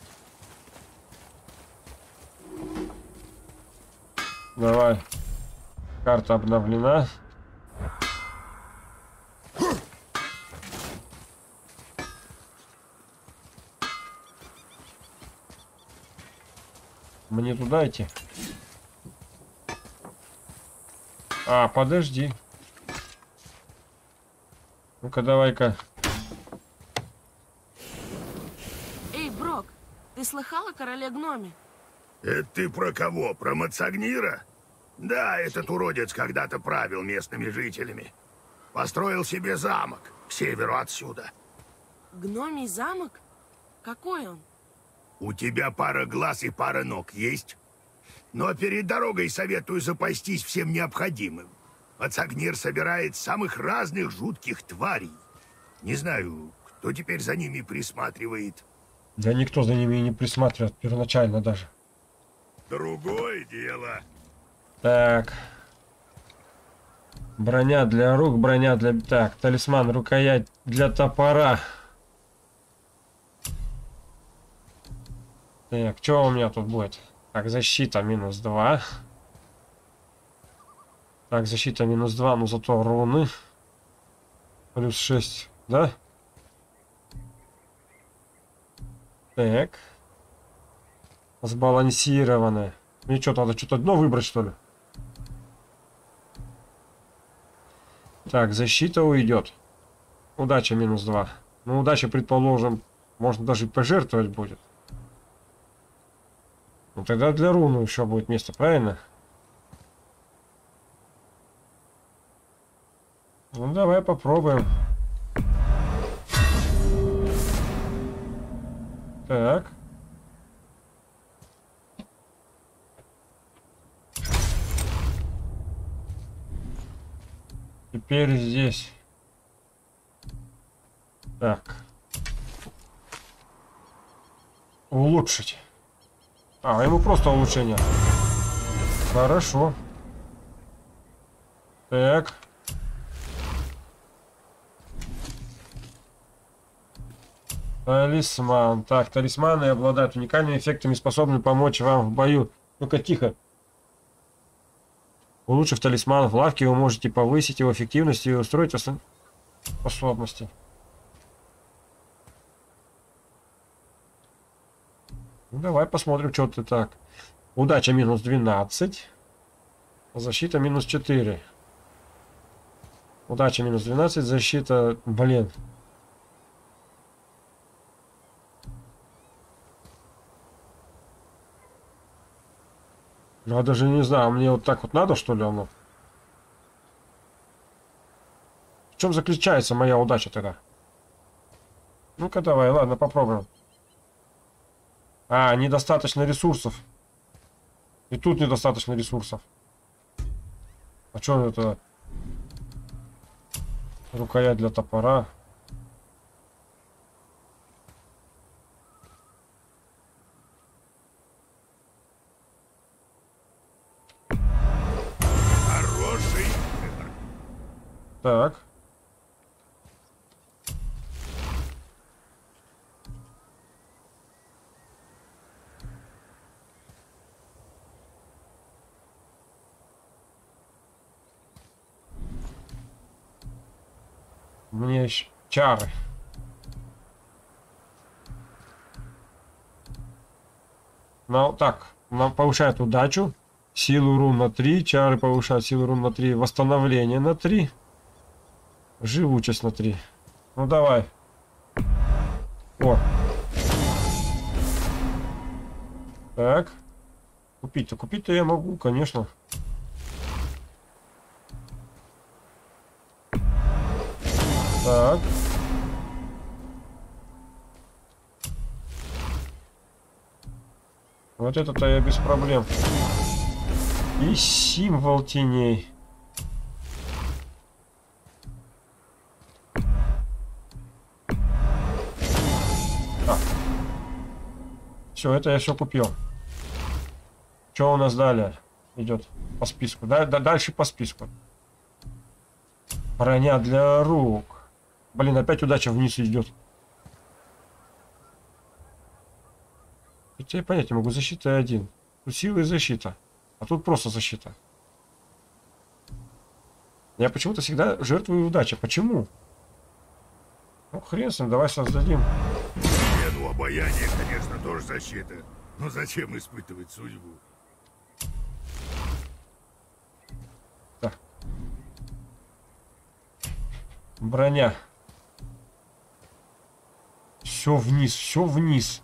Давай. Карта обновлена. Мне туда идти? А, подожди. Ну-ка, давай-ка. Эй, Брок, ты слыхал о короле гноме? Это ты про кого? Про Мацагнира? Да, этот уродец когда-то правил местными жителями. Построил себе замок к северу отсюда. Гномий замок? Какой он? У тебя пара глаз и пара ног есть? Но перед дорогой советую запастись всем необходимым. Мацагнир собирает самых разных жутких тварей. Не знаю, кто теперь за ними присматривает. Да никто за ними и не присматривает первоначально даже. Другое дело. Так. Броня для рук, броня для... Так, талисман, рукоять для топора. Так, что у меня тут будет? Так, защита -2. Так, защита -2, но зато руны. +6, да? Так. Сбалансированное. Мне что, надо что-то одно выбрать, что ли? Так, защита уйдет. Удача -2. Ну, удача, предположим, можно даже и пожертвовать будет. Ну, тогда для руны еще будет место, правильно? Ну, давай попробуем. Так. Теперь здесь. Так. Улучшить. А, ему просто улучшение. Хорошо. Так. Талисман. Так, талисманы обладают уникальными эффектами, способными помочь вам в бою. Ну-ка, тихо. Улучшив талисман в лавке, вы можете повысить его эффективность и устроить способностей. Ну, давай посмотрим, что ты так. Удача минус 12. Защита минус 4. Удача минус 12. Защита... Блин. Я даже не знаю, мне вот так вот надо, что ли, оно? В чем заключается моя удача тогда? Ну-ка давай, ладно, попробуем. А, недостаточно ресурсов. И тут недостаточно ресурсов. А что это? Рукоять для топора. Хороший. Так. Мне еще чары. Ну, так, нам повышает удачу. Силу рун на 3. Чары повышают силу рун на 3. Восстановление на 3. Живучесть на 3. Ну, давай. О. Так. Купить-то. Купить-то я могу, конечно. Так. Вот это-то я без проблем. И символ теней. Все, это я все купил. Что у нас далее идет по списку? Дальше по списку. Броня для рук. Блин, опять удача вниз идет. Я понять не могу. Защита 1. Тут сила и защита. А тут просто защита. Я почему-то всегда жертвую удачей. Почему? Ну, хрен с ним, давай создадим. Не, ну обаяние, конечно, тоже защита. Но зачем испытывать судьбу? Так. Броня. Все вниз, все вниз.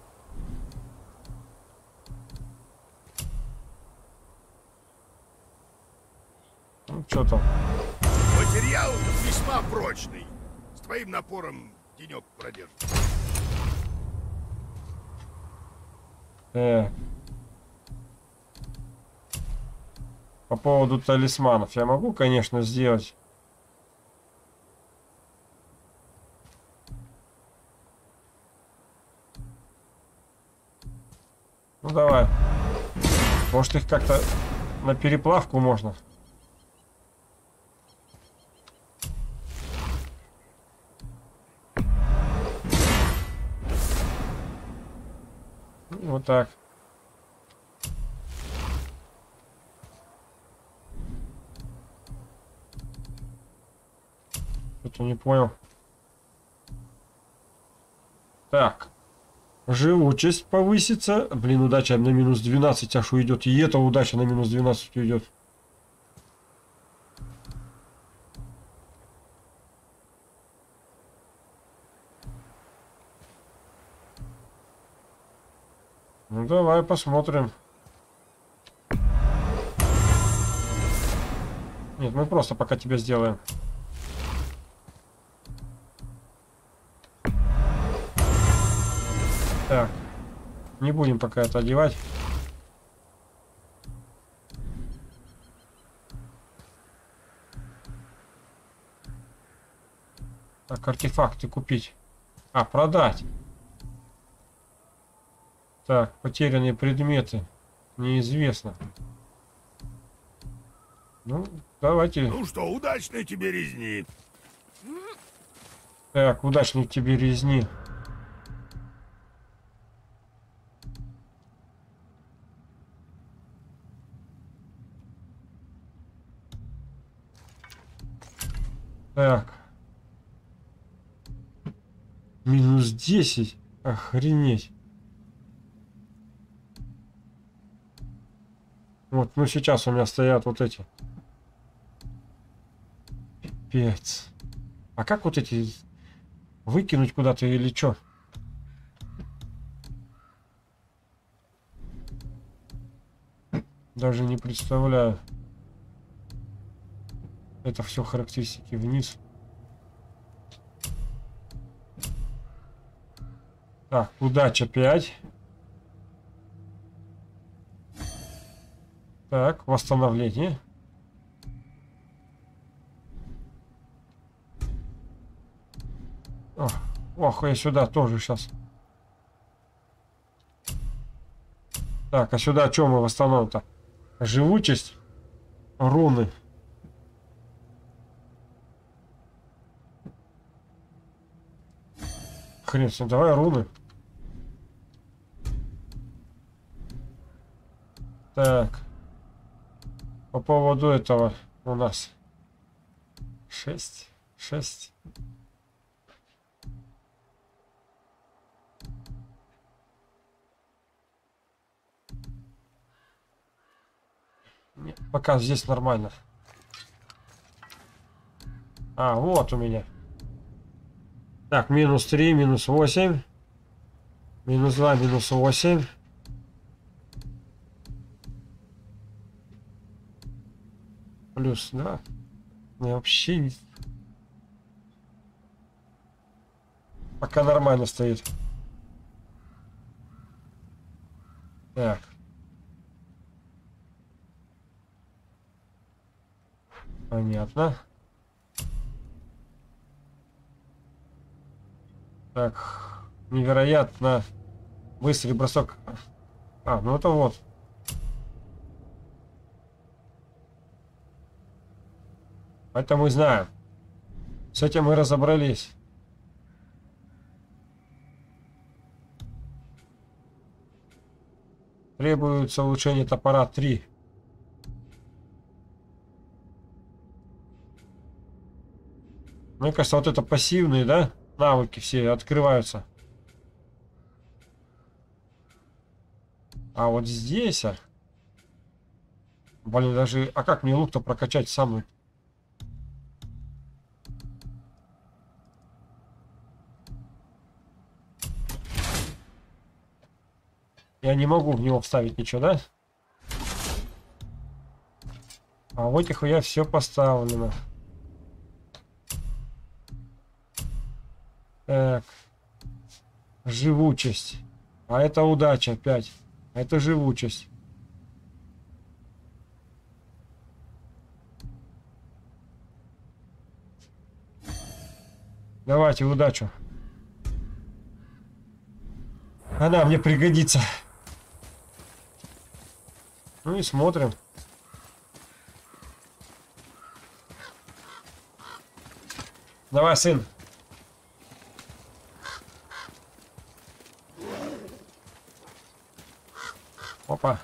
Ну, что там? Материал весьма прочный. С твоим напором денек продержится. По поводу талисманов. Я могу, конечно, сделать. Ну, давай. Может, их как-то на переплавку можно? Вот так. Что-то не понял. Так. Живучесть повысится. Блин, удача на минус 12 аж уйдет. И эта удача на минус 12 уйдет. Ну давай посмотрим. Нет, мы просто пока тебя сделаем. Так. Не будем пока это одевать. Так, артефакты купить. А, продать. Так, потерянные предметы. Неизвестно. Ну, давайте. Ну что, удачной тебе резни. Так, удачной тебе резни. Так. Минус 10. Охренеть. Вот, ну сейчас у меня стоят вот эти. Пипец. А как вот эти выкинуть куда-то или что? Даже не представляю. Это все характеристики вниз. Так, удача 5. Так, восстановление. Ох, я сюда тоже сейчас. Так, а сюда что мы восстановим-то? Живучесть, руны. Хрен с ним, давай руны. Так. По поводу этого у нас 6. Нет, пока здесь нормально. А, вот у меня. Так, минус 3, минус 8. Минус 2, минус 8. Плюс 2. Я вообще не... Пока нормально стоит. Так. Понятно. Так. Невероятно быстрый бросок. А, ну это вот. Это мы знаем. С этим мы разобрались. Требуется улучшение топора 3. Мне кажется, вот это пассивные, да? Навыки все открываются. А вот здесь... Блин, даже... А как мне лук-то прокачать самый? Я не могу в него вставить ничего, да? А в этих я все поставлено. Так. Живучесть. А это удача опять. А это живучесть. Давайте удачу. Она мне пригодится. Ну и смотрим. Давай, сын. Опа.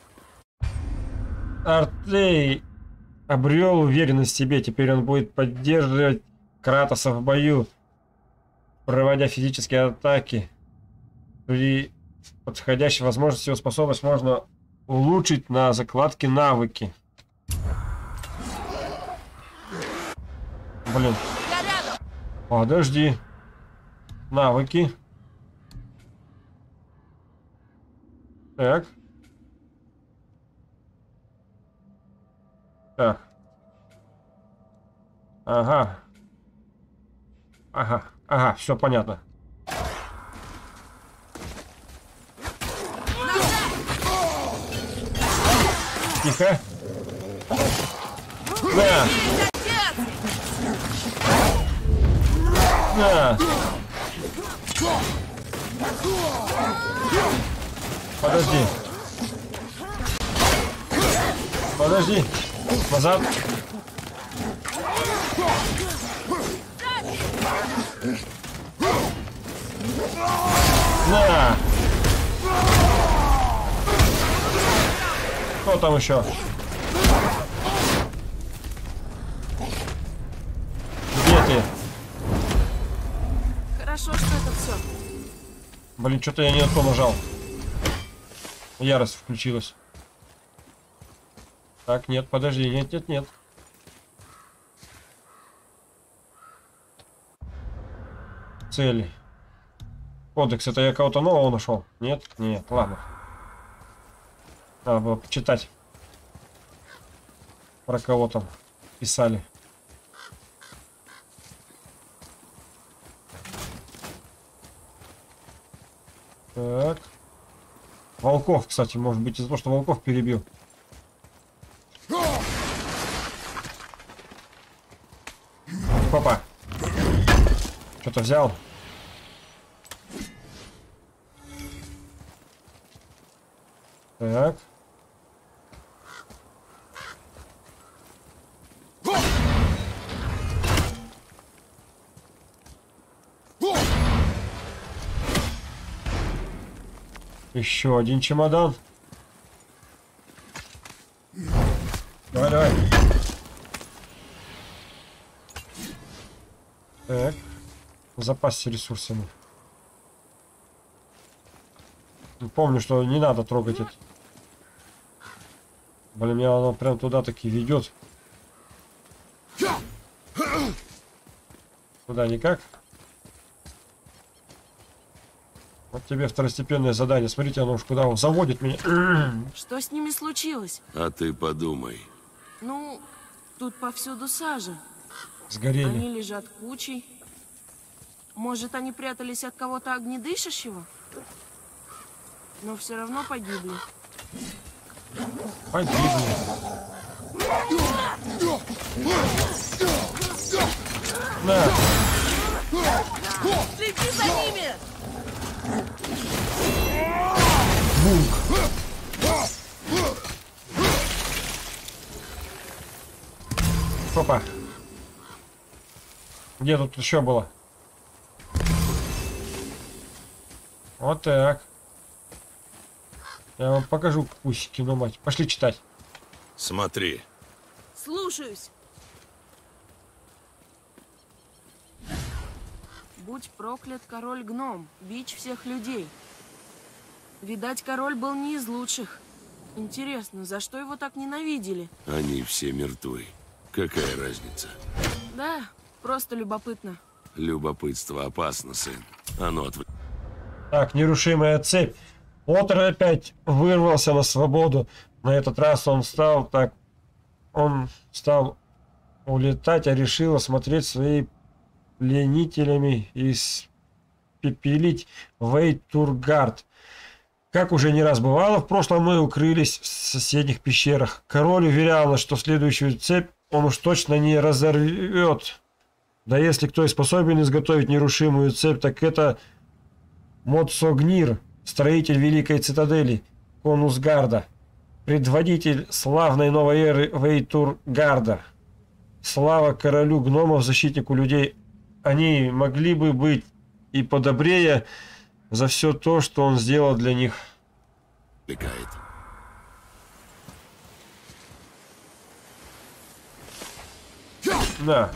Артей обрел уверенность в себе. Теперь он будет поддерживать Кратоса в бою, проводя физические атаки. При подходящей возможности его способность можно улучшить на закладке навыки. Блин. Подожди. Навыки. Так. Так. Ага. Ага, все понятно. Тихо. Да. Да. Подожди. Подожди. Назад. На. Кто там еще? Где ты? Хорошо, что это все. Блин, что-то я не на то нажал. Ярость включилась. Так, нет, подожди, нет. Цели. Кодекс, это я кого-то нового нашел? Нет, ладно. Надо было почитать. Про кого там писали. Так. Волков, кстати, может быть, из-за того, что волков перебил. Опа. Что-то взял. Так. Еще один чемодан. Давай. Так. Запасся ресурсами. Помню, что не надо трогать это. Блин, меня оно прям туда таки ведет. Туда никак. Вот тебе второстепенное задание. Смотрите, оно уж куда он заводит меня. Что с ними случилось? А ты подумай. Ну, тут повсюду сажа. Сгорели. Они лежат кучей. Может, они прятались от кого-то огнедышащего? Но все равно погибли. Погибли. На. Следи за ними! Бунк. Опа. Где тут еще было? Вот так. Я вам покажу пусть кино, мать. Пошли читать. Смотри. Слушаюсь. Будь проклят король-гном, бич всех людей. Видать, король был не из лучших. Интересно, за что его так ненавидели? Они все мертвы. Какая разница? Да, просто любопытно. Любопытство опасно, сын. Оно отвлекает. Так, нерушимая цепь. Отр опять вырвался на свободу. На этот раз он стал улетать, а решил осмотреть свои пленителями и испепелить Вейтургард. Как уже не раз бывало, в прошлом мы укрылись в соседних пещерах. Король уверял нас, что следующую цепь он уж точно не разорвет. Да если кто и способен изготовить нерушимую цепь, так это Модсогнир, строитель Великой Цитадели Конусгарда, предводитель славной новой эры Вейтургарда. Слава королю гномов, защитнику людей. Они могли бы быть и подобрее за все то, что он сделал для них. Да.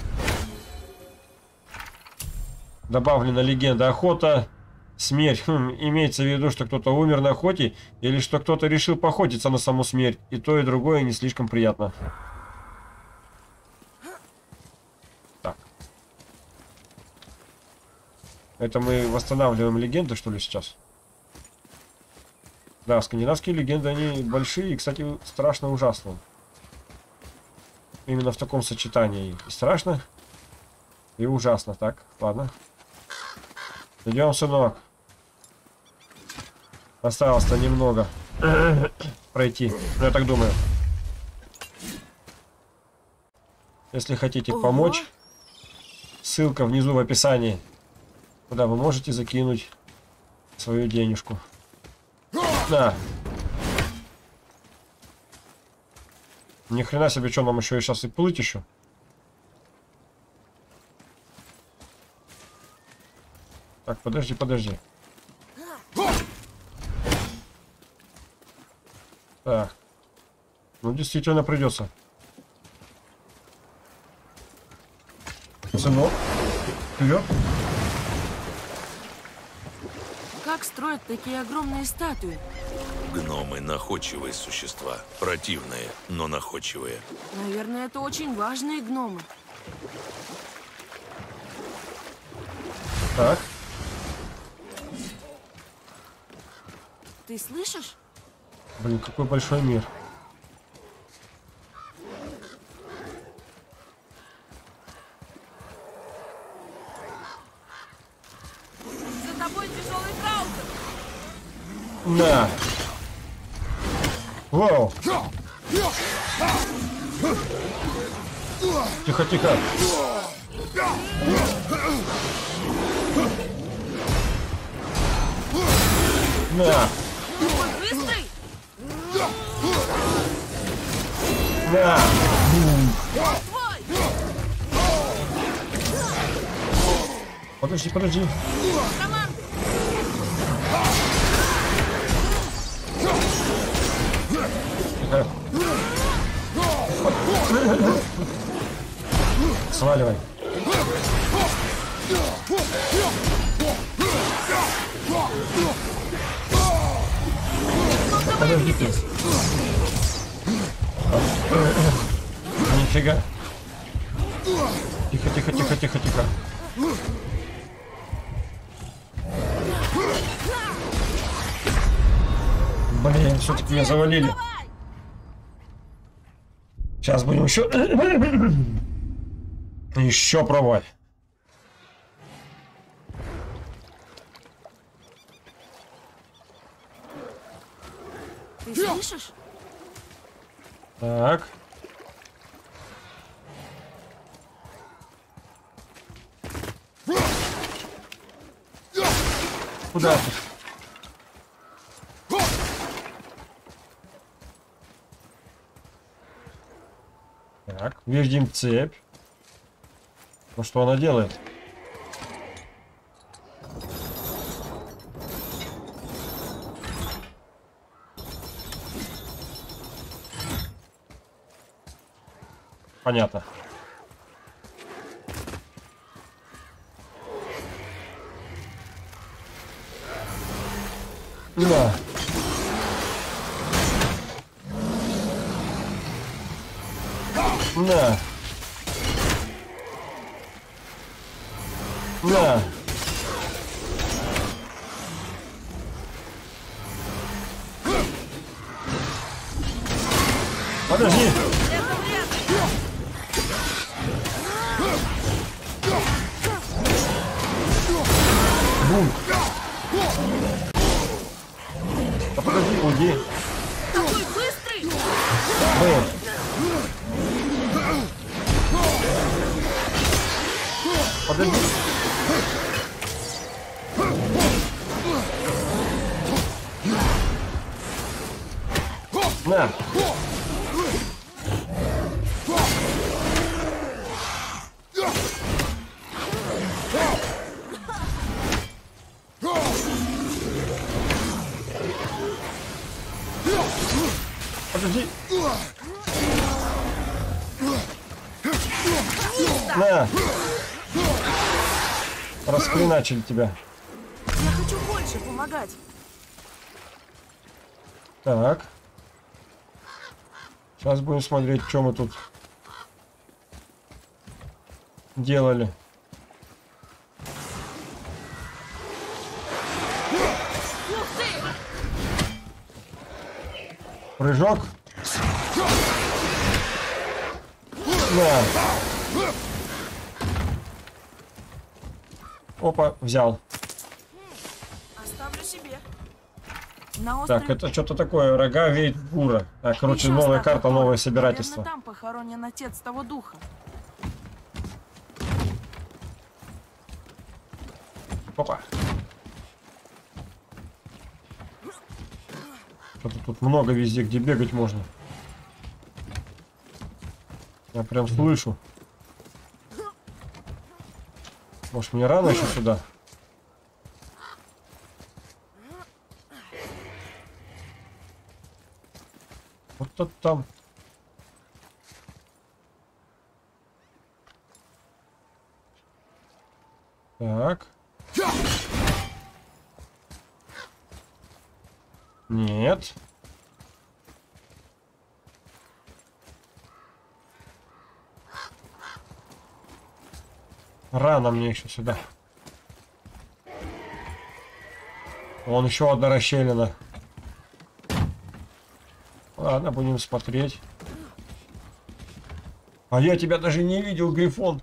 Добавлена легенда охота. Смерть. Имеется в виду, что кто-то умер на охоте, или что кто-то решил поохотиться на саму смерть. И то, и другое не слишком приятно. Так. Это мы восстанавливаем легенды, что ли, сейчас? Да, скандинавские легенды, они большие и, кстати, страшно ужасно. Именно в таком сочетании. И страшно, и ужасно. Так, ладно. Идем, сынок. Осталось-то немного пройти. Ну, я так думаю. Если хотите помочь, ссылка внизу в описании, куда вы можете закинуть свою денежку. На. Ни хрена себе, что нам еще и сейчас и плыть еще. Так, подожди. Так. Ну, действительно придется. Сынок, вперед. как строят такие огромные статуи? Гномы — находчивые существа. Противные, но находчивые. Наверное, это очень важные гномы. Так. Ты слышишь? Блин, какой большой мир. За тобой тяжелый краутер! На. Вау. Тихо, тихо. На. Такой быстрый! На. Твой! Подожди, подожди. Команда! Тихо. Сваливай. Подожди ты. Нифига. Тихо, тихо, тихо, тихо, тихо. Блин, все-таки меня завалили. Сейчас будем еще... Еще пробовать. Ты слышишь? Так. Куда ты? Так, видим цепь. Ну что она делает? Понятно. Да. Да. Да. Подожди. Бум. Да подожди, уйди. Такой быстрый! Блин. Подожди. На. Подожди. На. Расхреначили тебя. Я хочу больше помогать. Так. Сейчас будем смотреть, что мы тут делали. Ух ты! Прыжок. На. Опа, взял. Оставлю себе. На острове... Так, это что-то такое. Рога веет бура. Так, короче, Еще новая остаток карта, новое города. собирательство. Наверное, там похоронен отец того духа. Опа. Что-то тут много везде, где бегать можно. Я прям слышу. Может, мне рано еще сюда? Вот тут там. Так. Нет. Рано мне еще сюда. Вон еще одна расщелина. Ладно, будем смотреть. А я тебя даже не видел, Грифон.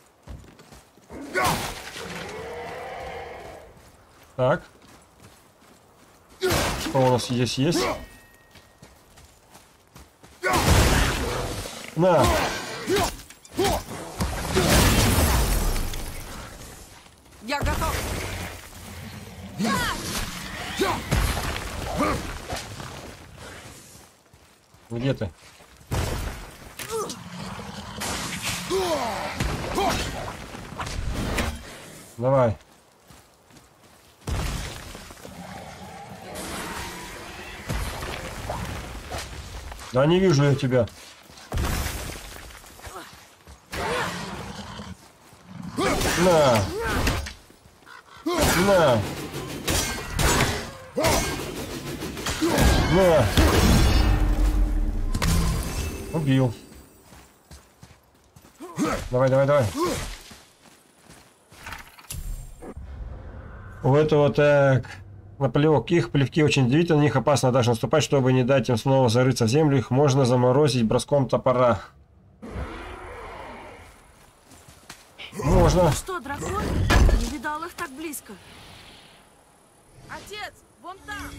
Так. Что у нас здесь есть? На. Я готов. Где ты? Давай. Да не вижу я тебя. На. На. На. Убил. Давай, давай, давай. У этого так. Наплевок. Их плевки очень длительны, на них опасно даже наступать, чтобы не дать им снова зарыться в землю. Их можно заморозить броском топора. Можно. Что, дракон? Не видал их так близко. Отец, вон там.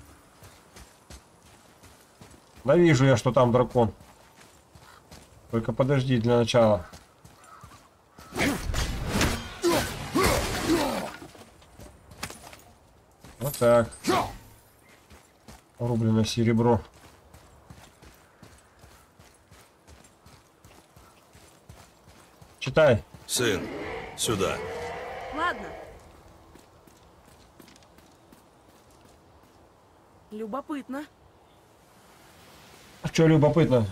Да вижу я, что там дракон. Только подожди для начала. Вот так. Рубленое серебро. Читай. Сын, сюда. Ладно. Любопытно. А что любопытно?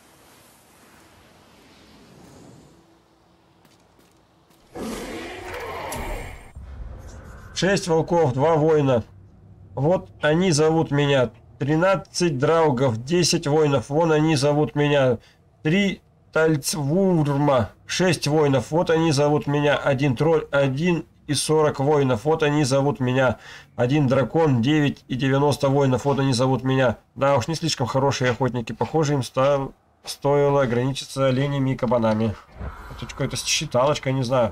Шесть волков, 2 воина. Вот они зовут меня. 13 драугов, 10 воинов. Вон они зовут меня. 3 тальцвурма, 6 воинов. Вот они зовут меня. 1 тролль, 1 и 40 воинов. Вот они зовут меня. 1 дракон, 9 и 90 воинов. Вот они зовут меня. Да уж, не слишком хорошие охотники. Похоже, им стоило ограничиться оленями и кабанами. Это какая-то считалочка, не знаю.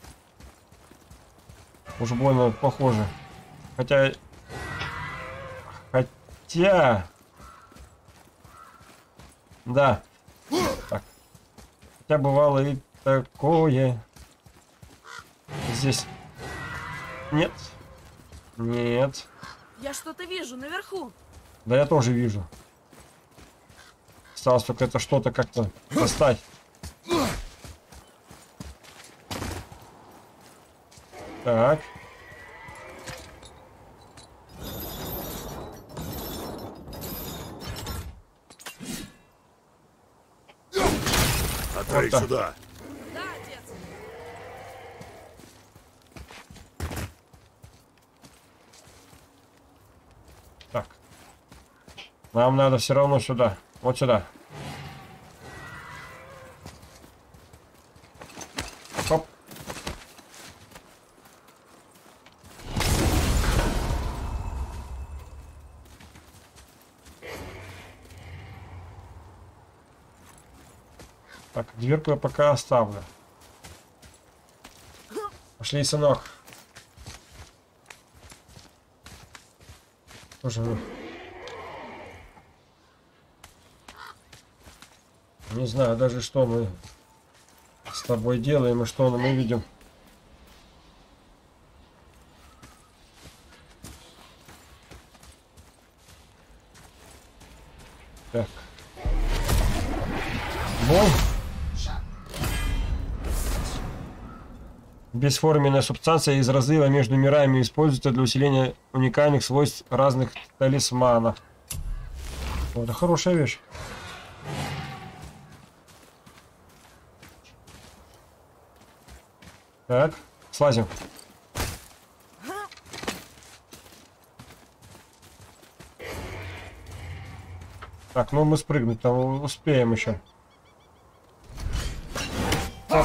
Уж больно похоже. Хотя... Да. Так. Хотя бывало и такое. Здесь... Нет. Нет. Я что-то вижу наверху. Да я тоже вижу. Осталось только это что-то как-то достать. Так. Отправить Вот сюда. Да, отец. Так. Нам надо все равно сюда. Вот сюда. Хоп. Так, дверку я пока оставлю. Пошли, сынок. Тоже... Не знаю даже, что мы с тобой делаем и что мы видим. Так. Бой. Бесформенная субстанция из разрыва между мирами используется для усиления уникальных свойств разных талисманов. Вот, это хорошая вещь. Так, слазим. Так, ну мы спрыгнуть там успеем еще. Так.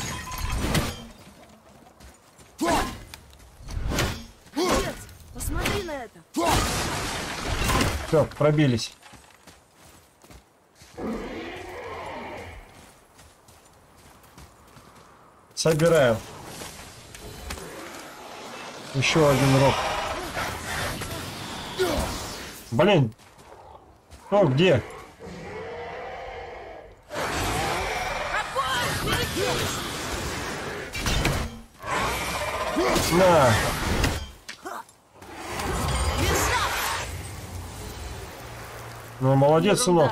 Отец, посмотри на это. Все, пробились. Собираем. Еще один рог. Блин. Кто где? На. Ну, молодец, сынок.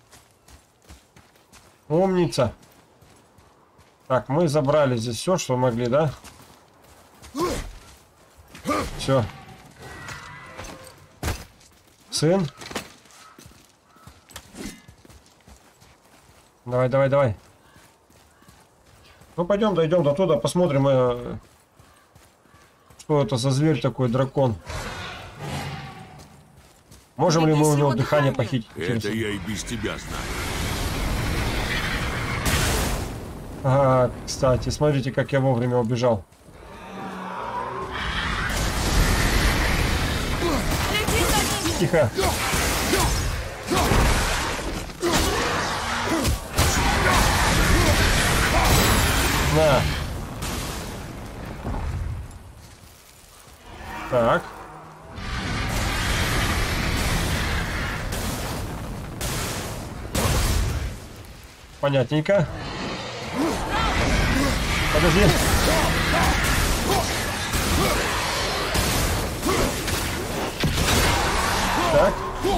Умница. Так, мы забрали здесь все, что могли, да? Все. Сын. Давай, давай, давай. Ну, пойдем, дойдем до туда, посмотрим, что это за зверь такой, дракон. Можем ли мы у него дыхание похитить? Это я и без тебя знаю. Ага, кстати, смотрите, как я вовремя убежал. Тихо. На. Так. Понятненько. Подожди. Так.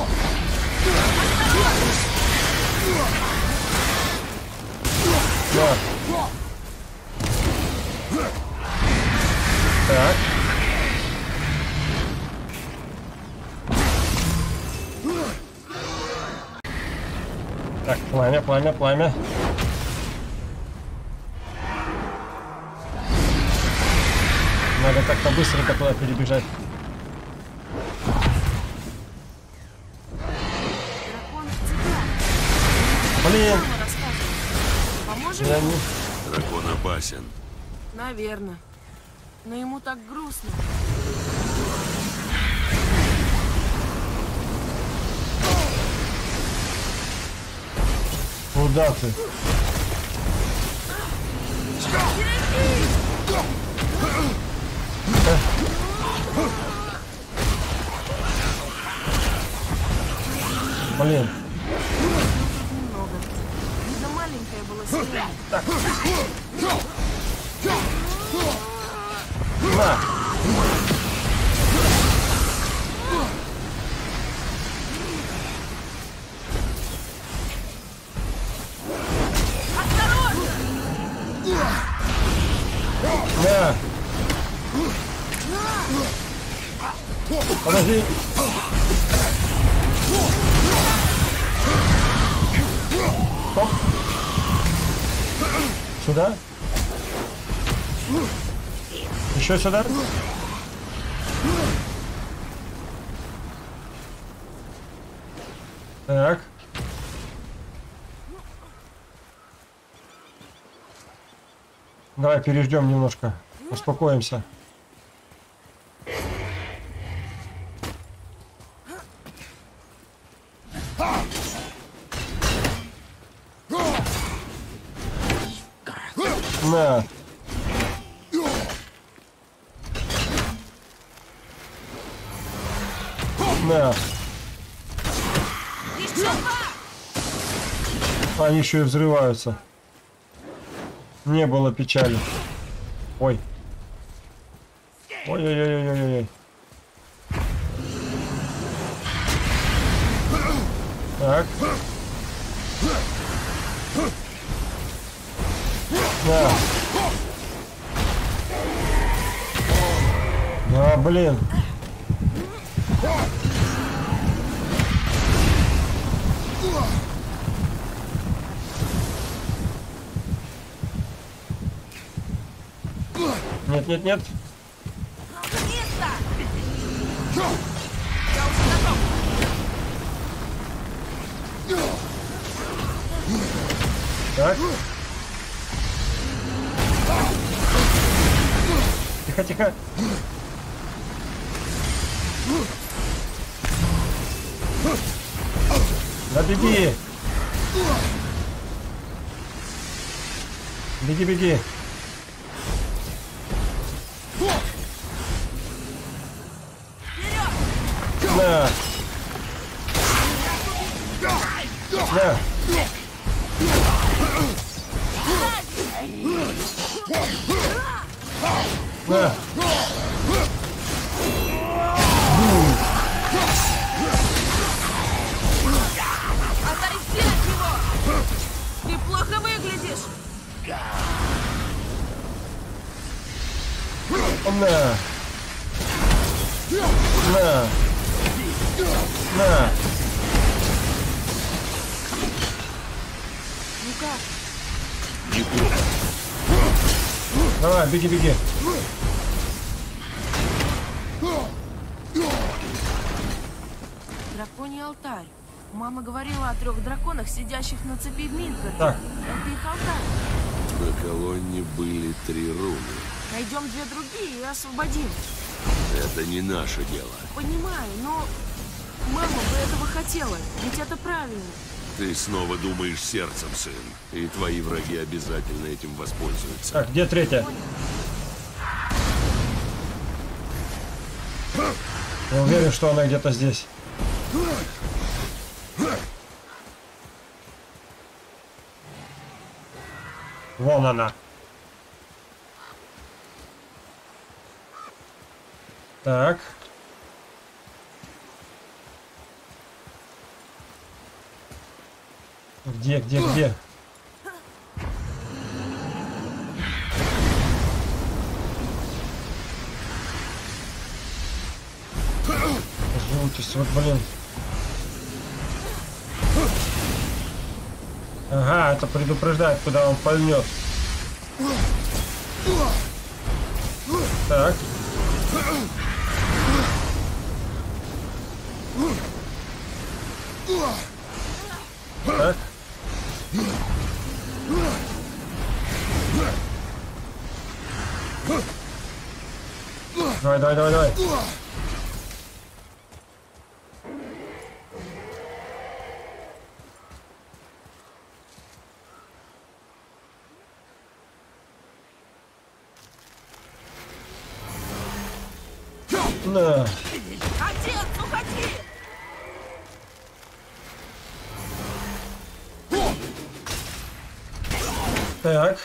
Да. Так. Так, пламя, пламя, пламя. Надо как-то быстренько туда перебежать. Дракон в цепях. Блин. Мама рассказывала. Поможем Я ему? не... Дракон опасен. Наверное. Но ему так грустно. Куда ты? Блин. Немного. Видно, маленькое было сильнее. На. На. Подожди. Оп. Сюда. Еще сюда. Так. Давай переждем немножко. Успокоимся. На. На. Они еще и взрываются. Не было печали. Ой. Ой-ой-ой-ой-ой-ой. Так. Да. Да, блин. Нет, нет, нет. Так. Тихо, тихо. Да беги. Беги, беги. На. На. На. Отойди от него! Ты плохо выглядишь! На. На. На. Ну как? Неплохо. Давай, беги, беги. Драконий алтарь. Мама говорила о 3 драконах, сидящих на цепи в Мидгарде. Так. Это их алтарь. На колонне были 3 руны. Найдем 2 другие и освободим. Это не наше дело. Понимаю, но мама бы этого хотела, ведь это правильно. Ты снова думаешь сердцем, сын. И твои враги обязательно этим воспользуются. Так, где 3-я? Я уверен, что она где-то здесь. Вон она. Так. Где? Желтость, вот, блин. Ага, это предупреждает, куда он пальнет. Так. Так. Давай. На. Отец, уходи! Так.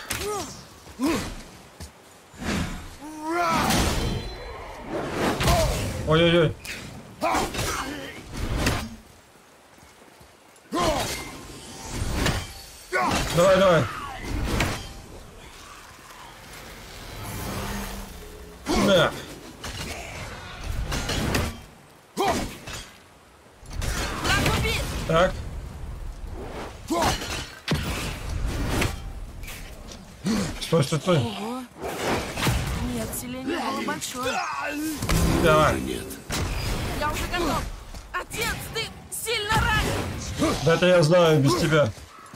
Ой-ой-ой. Давай. Да. Так. Стой. Ого. Нет, селение было большое. Давай. Нет. Я уже готов. Отец, ты сильно ранен. Да это я знаю без тебя.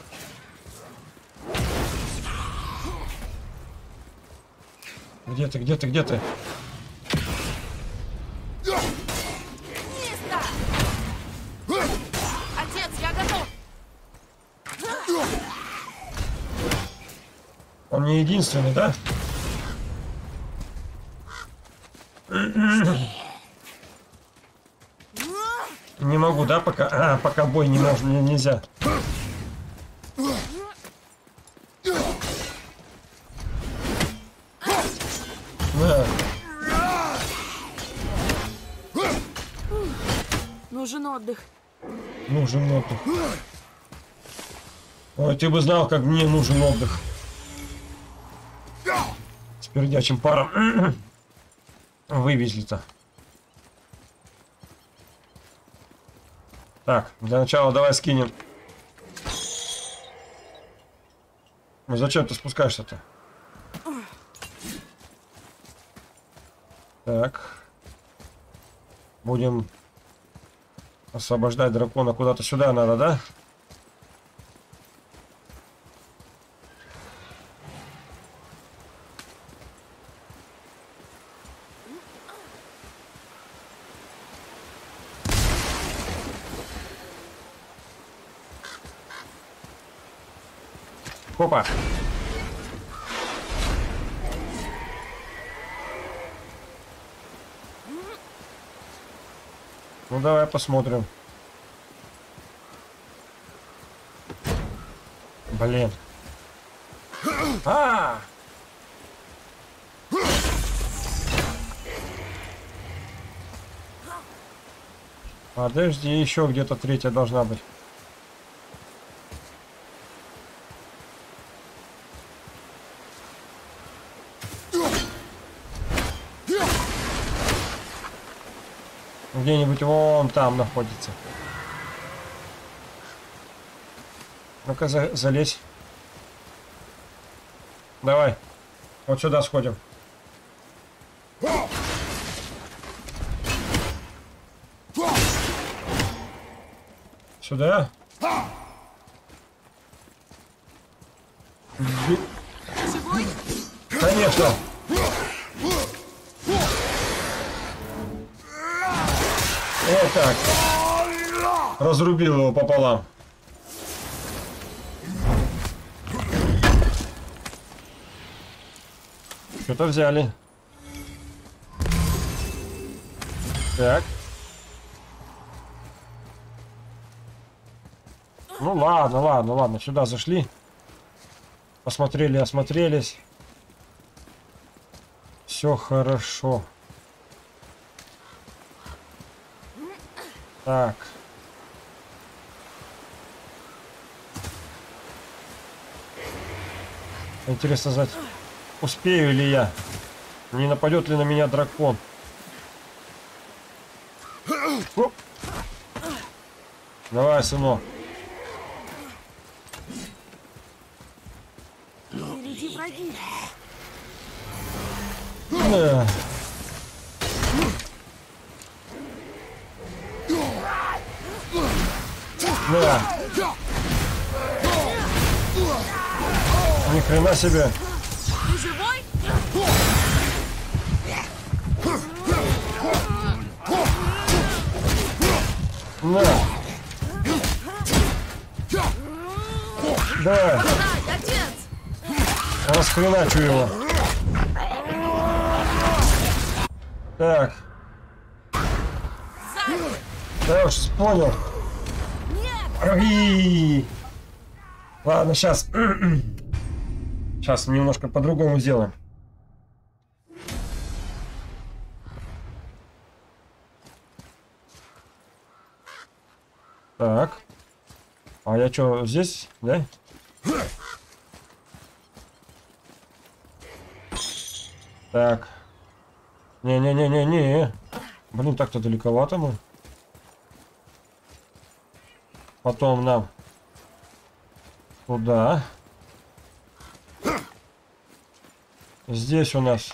Где ты? Мисто! Отец, я готов. Он не единственный, да? Не могу, да, пока? Пока бой не можно, нельзя. Да. Нужен отдых. Ой, ты бы знал, как мне нужен отдых. С пердячим паром. Вывезли-то. Так, для начала давай скинем. Ну зачем ты спускаешься-то? Так. Будем освобождать дракона. Куда-то сюда надо, да? Опа. Ну давай посмотрим. Блин. А! Подожди, еще где-то третья должна быть. Где-нибудь вон там находится. Ну-ка, залезь. Давай. Вот сюда сходим. Сюда? Конечно. Вот так. Разрубил его пополам. Что-то взяли. Так. Ну ладно, ладно, ладно. Сюда зашли. Посмотрели, осмотрелись. Все хорошо. Так. Интересно знать, успею ли я. Не нападет ли на меня дракон. Оп. Давай, сынок. Впереди враги. Да. Да. Ни хрена себе. Ты живой? Да. Давай. Дай, отец! Расхреначу его. Так. Да уж, понял. Ай! Ладно, сейчас. Сейчас немножко по-другому сделаем. Так. А я что, здесь, да? Так. Не-не-не-не-не. Блин, так-то далековато мы. Потом нам туда. Здесь у нас.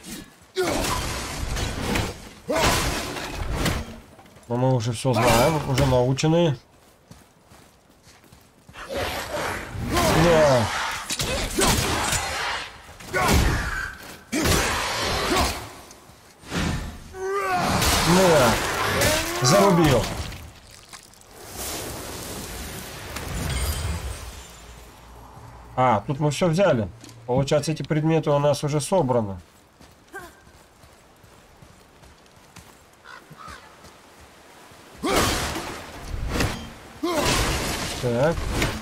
Но мы уже все знаем, уже научены. Да. Да. Зарубил. А, тут мы все взяли. Получается, эти предметы у нас уже собраны. Так.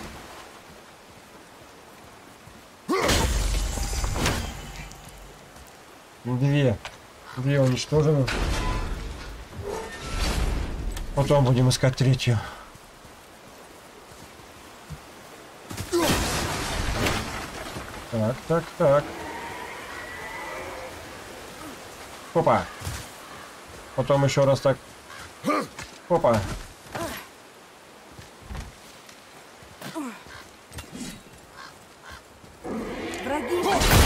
Две уничтожены. Потом будем искать третью. Так. Опа. Потом еще раз так. Опа. Враги.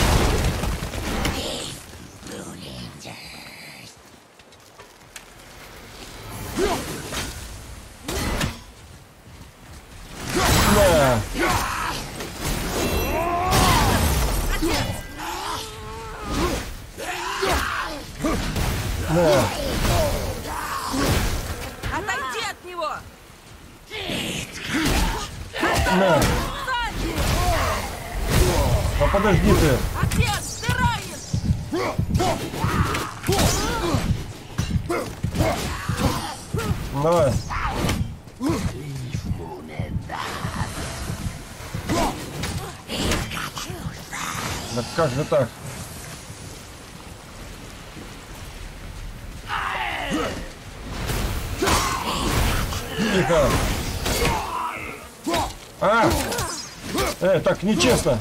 Да. Да. Отойди от него! Да. 3, Ну подожди ты. Отец, ты ранен! Давай. Да как же так? Тихо. А! Так нечестно.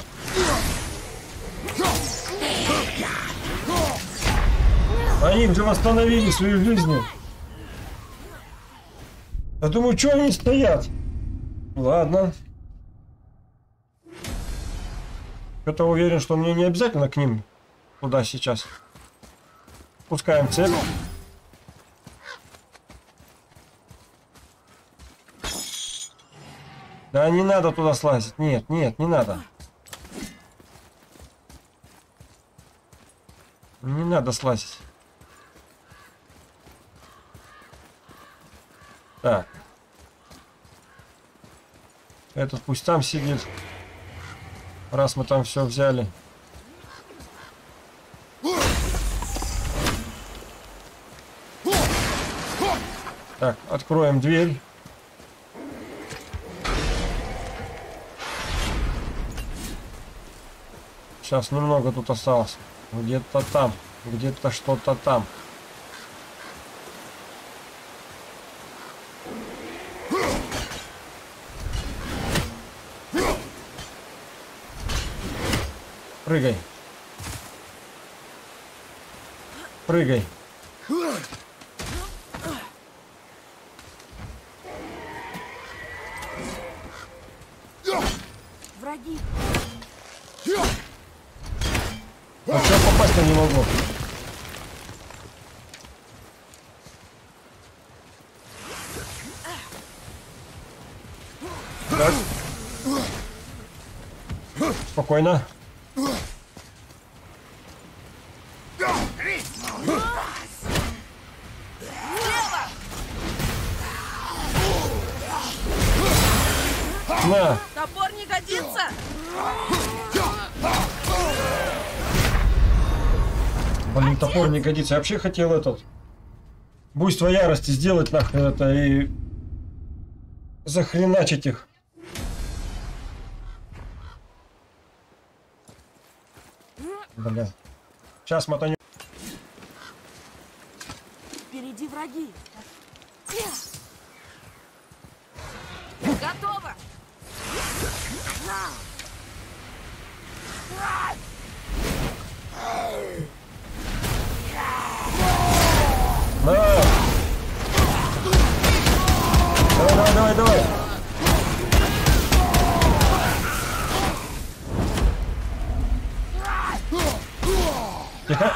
Они же восстановили свои жизни. Я думаю, что они стоят? Ладно. Кто-то уверен, что мне не обязательно к ним туда сейчас. Пускаем цель. Да не надо туда слазить. Нет, нет, не надо. Не надо слазить. Так. Этот пусть там сидит. Раз мы там все взяли. Так, откроем дверь. Сейчас немного тут осталось. Где-то там. Где-то что-то там. Прыгай. Прыгай. Враги. А что попасть-то не могу? Так. Спокойно. На. Топор не годится! Блин, топор не годится. Я вообще хотел этот буйство ярости сделать нахрен это и захреначить их. Бля. Сейчас мотанем. Впереди враги. Готово! На! Давай, давай, давай, давай! Тихо!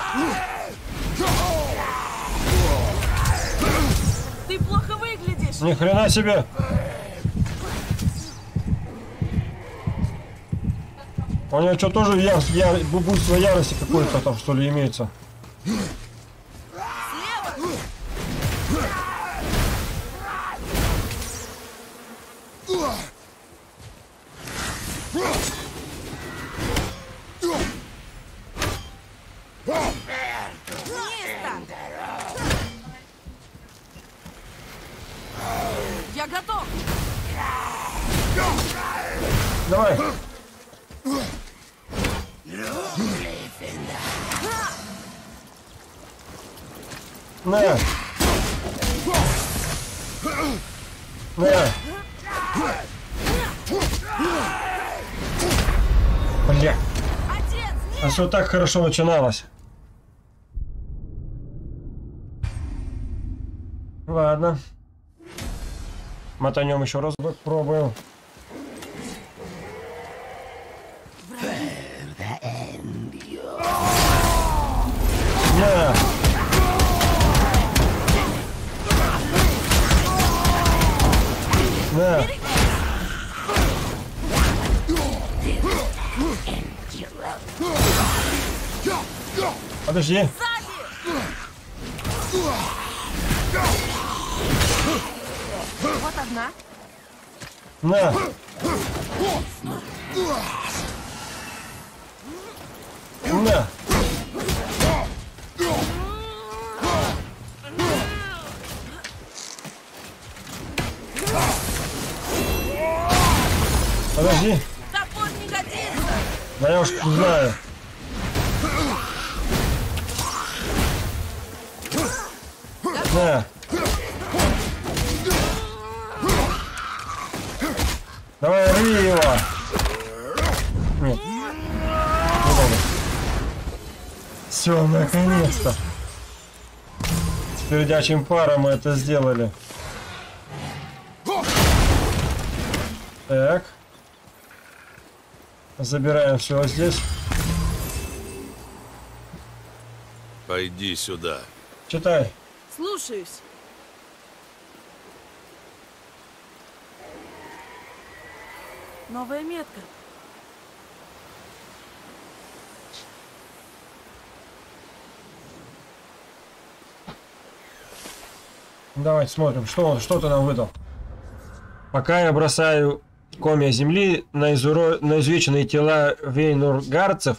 Ты плохо выглядишь! Ни хрена себе! У него что, тоже буйство ярости какое-то там, что ли, имеется? Я готов! Давай! На! На! Бля! А все так хорошо начиналось. Ладно. Мотанем еще раз, пробуем. На! На! Подожди. Вот одна. На! На. Подожди. Топор не годится! Да я уж знаю. На. Давай, рви его. Нет. Все, наконец-то. С передячим паром мы это сделали. Так. Забираем все здесь. Пойди сюда. Читай. Слушаюсь. Новая метка. Давайте смотрим, что ты нам выдал. Пока я бросаю комья земли на изувеченные тела вейнургарцев,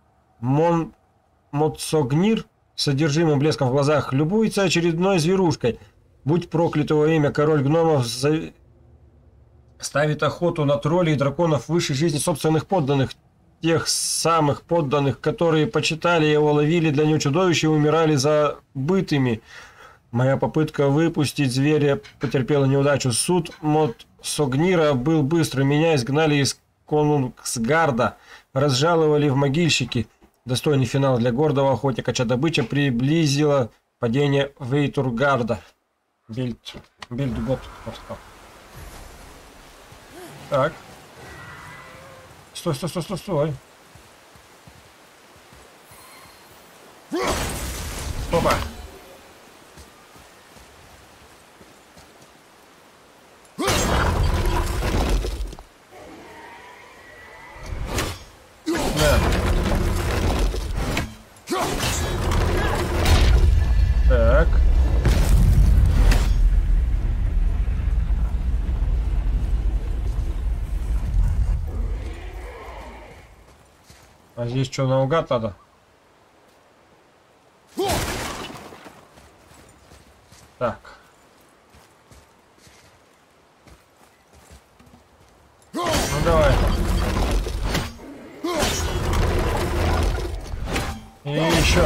Моцогнир с содержимым блеском в глазах любуется очередной зверушкой. Будь проклято во имя, король гномов ставит охоту на троллей и драконов выше жизни собственных подданных. Тех самых подданных, которые почитали его, ловили для него чудовища и умирали забытыми. Моя попытка выпустить зверя потерпела неудачу. Суд Моцогнира был быстрый. Меня изгнали из Конунгсгарда, разжаловали в могильщики. Достойный финал для гордого охотника, чья добыча приблизила падение Вейтургарда. Бильдгот. Так. Стой. Опа. Так. А здесь что, наугад надо? Так. Ну давай. И еще.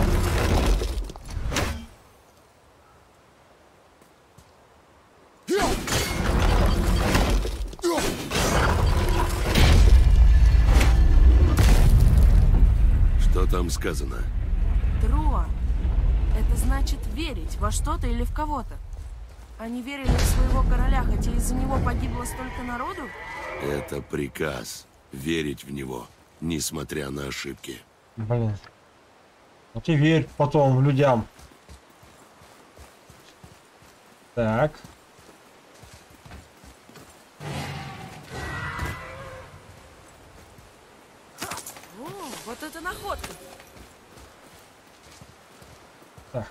Что там сказано? Труа. Это значит верить во что-то или в кого-то. Они верили в своего короля, хотя из-за него погибло столько народу? Это приказ. Верить в него, несмотря на ошибки. Блин. Вот и верь потом людям. Так. О, вот это находка. Так.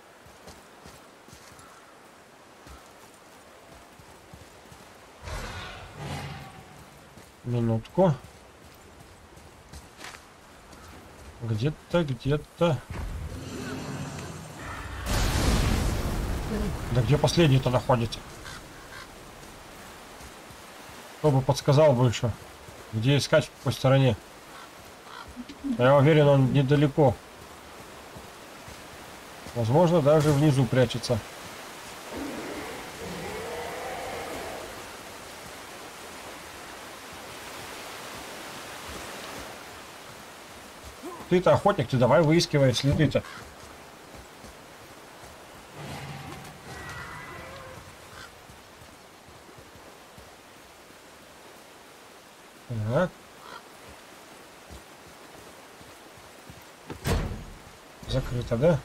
Минутку. Где-то. Да где последний-то находится? Кто бы подсказал бы еще, где искать, в какой стороне. Я уверен, он недалеко. Возможно, даже внизу прячется. Ты-то охотник, ты давай выискивай следы-то. Так. Закрыто, да?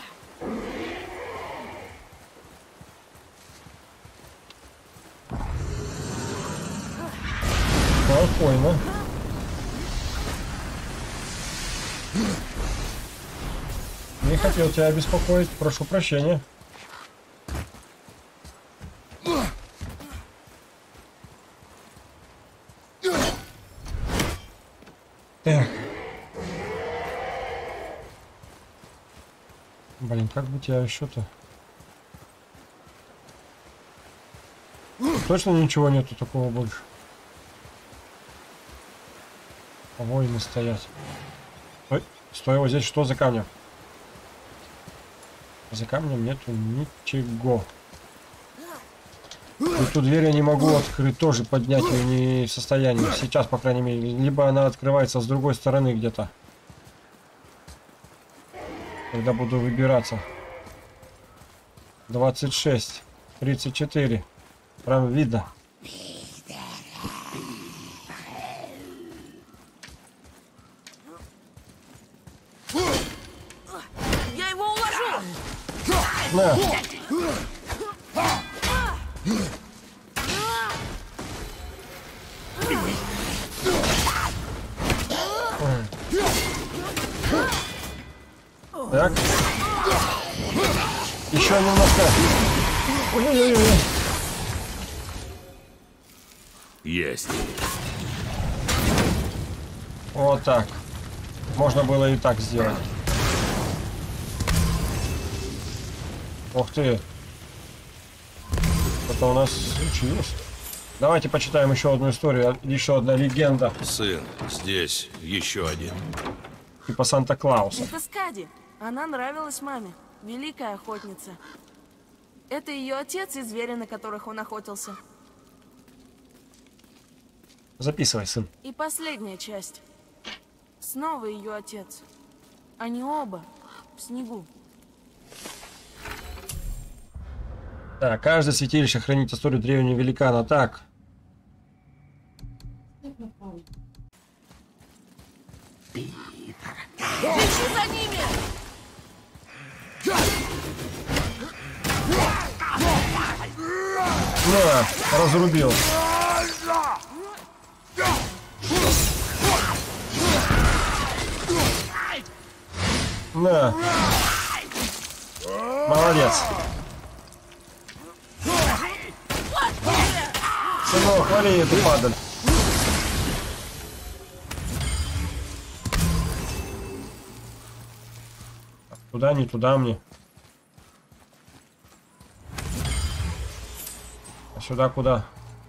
Спокойно. Не хотел тебя беспокоить, прошу прощения. Так. как бы тебя еще-то... Точно ничего нету такого больше? Воины стоят. Стой, стой, вот здесь что за камнем? За камнем нету ничего. Эту дверь я не могу открыть, тоже поднять ее не в состоянии. Сейчас, по крайней мере. Либо она открывается с другой стороны где-то. Когда буду выбираться. 26, 34. Прям видно. Я его уложу! На. Так. Еще немножко. Ой-ой-ой. Есть. Вот так. Можно было и так сделать. Ух ты. Это у нас случилось. Давайте почитаем еще одну историю. Еще одна легенда. Сын, здесь еще один. Типа Санта-Клауса. Это Скади. Она нравилась маме. Великая охотница. Это ее отец и звери, на которых он охотился. Записывай, сын. И последняя часть. Снова ее отец. Они оба в снегу. Так, каждое святилище хранит историю древнего великана. Так. Ищи за ними! На, разрубил. На. Молодец. Сынок, хвали эту падаль. Туда, не туда мне. А сюда куда?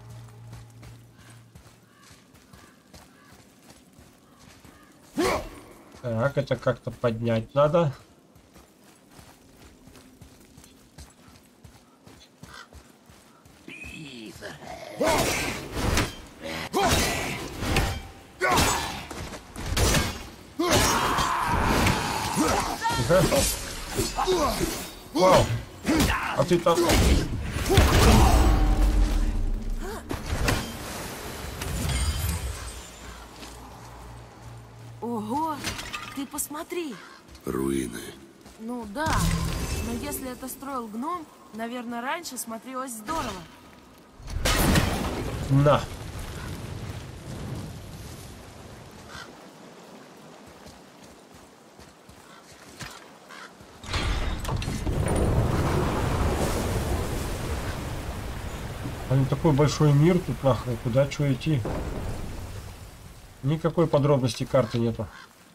Так, это как-то поднять надо. Вау! А ты там... Ого! Ты посмотри! Руины. Ну да, но если это строил гном, наверное, раньше смотрелось здорово. На! А не такой большой мир тут нахрен, куда что идти? Никакой подробности карты нету.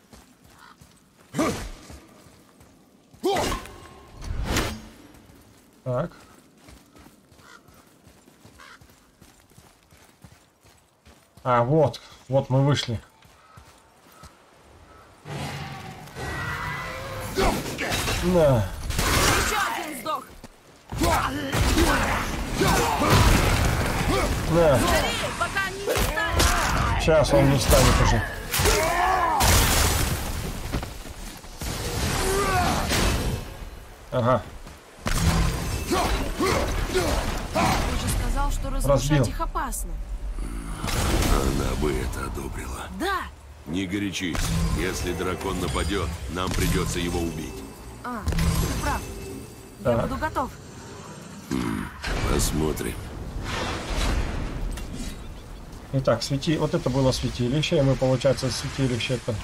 Так. А, вот мы вышли. На. Еще один сдох! На. Скорее, пока они не встанут! Сейчас он не встанет уже. Ага. Ты же сказал, что разрушать Разбил. их опасно. Она бы это одобрила. Да! Не горячись. Если дракон нападет, нам придется его убить. А, ты прав. Я Так. буду готов. Посмотрим. Итак, вот это было святилище, и мы, получается, святилище-то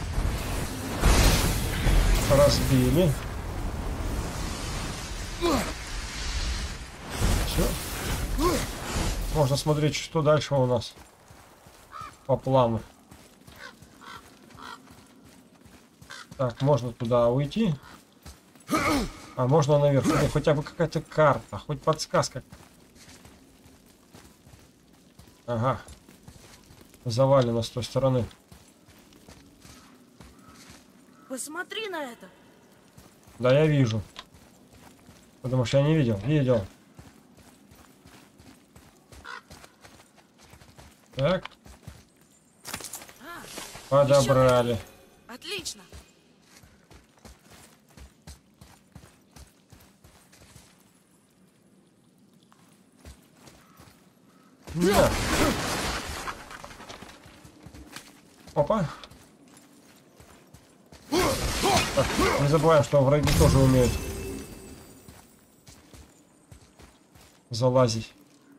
разбили. Все. Можно смотреть, что дальше у нас по плану. Так, можно туда уйти. А можно наверх? Или хотя бы какая-то карта, хоть подсказка. Ага. Завалено с той стороны. Посмотри на это. Да, я вижу. Потому что я не видел. Видел. Так. Подобрали. Отлично. Да. Опа. Так, не забываем, что враги тоже умеют залазить.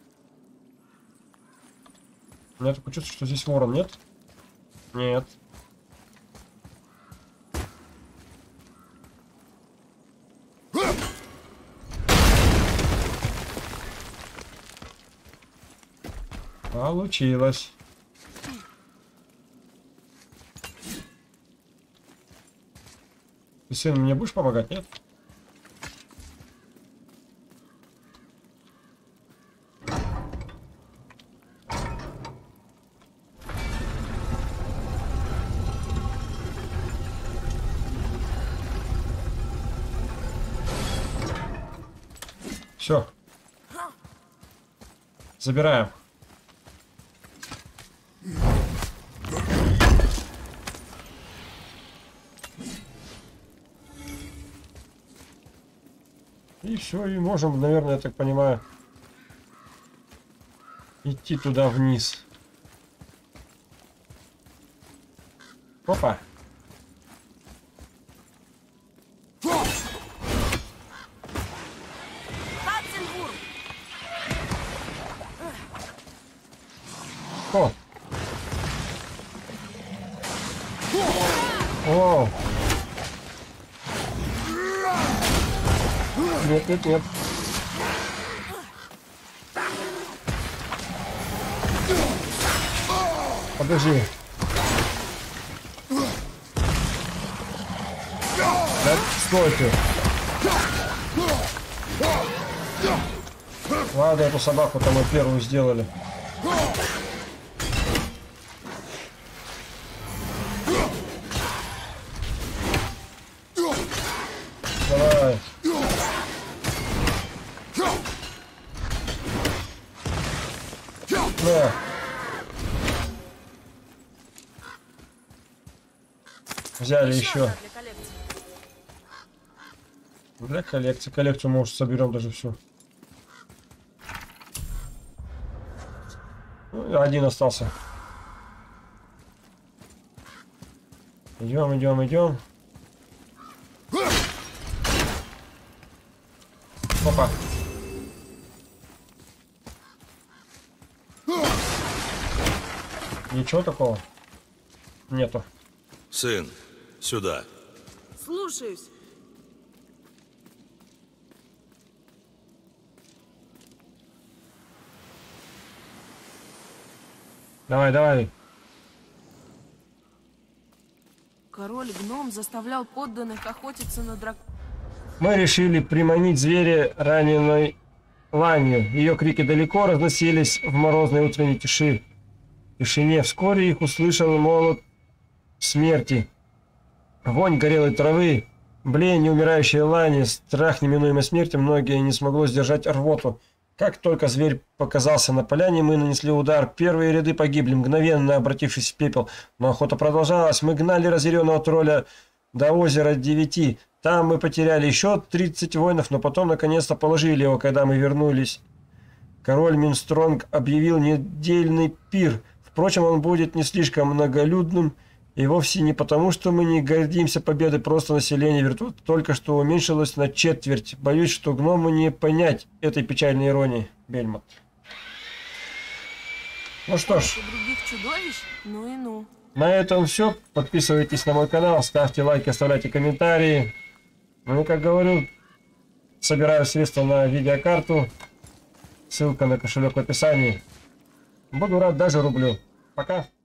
У меня такое чувство, что здесь ворон, нет? Нет. Получилось. Ты, сын, мне будешь помогать, нет? Все. Забираем. И все, и можем, наверное, я так понимаю, идти туда вниз. Опа. О. О. Нет, нет, нет. Подожди. Да, стойте. Ладно, эту собаку-то мы первую сделали. Давай. Да. Взяли еще. Для коллекции. Коллекцию, может, соберем даже всю. Ну, один остался. Идем, идем, идем. Опа. Ничего такого нету. Сын, сюда. Слушаюсь. Давай, давай. Король-гном заставлял подданных охотиться на драконов. Мы решили приманить зверя раненой ланью. Ее крики далеко разносились в морозной утренней тишине. Вскоре их услышал молот смерти. Вонь горелой травы, блеяние умирающей лани, страх неминуемой смерти, многие не смогло сдержать рвоту. Как только зверь показался на поляне, мы нанесли удар. Первые ряды погибли, мгновенно обратившись в пепел. Но охота продолжалась. Мы гнали разъяренного тролля до озера 9. Там мы потеряли еще 30 воинов, но потом наконец-то положили его, когда мы вернулись. Король Минстронг объявил недельный пир. Впрочем, он будет не слишком многолюдным. И вовсе не потому, что мы не гордимся победой, просто население Виртут только что уменьшилось на четверть. Боюсь, что гному не понять этой печальной иронии, Бельмот. Ну что ж. Других чудовищ? Ну и ну. На этом все. Подписывайтесь на мой канал, ставьте лайки, оставляйте комментарии. Ну, как говорю, собираю средства на видеокарту. Ссылка на кошелек в описании. Буду рад даже рублю. Пока.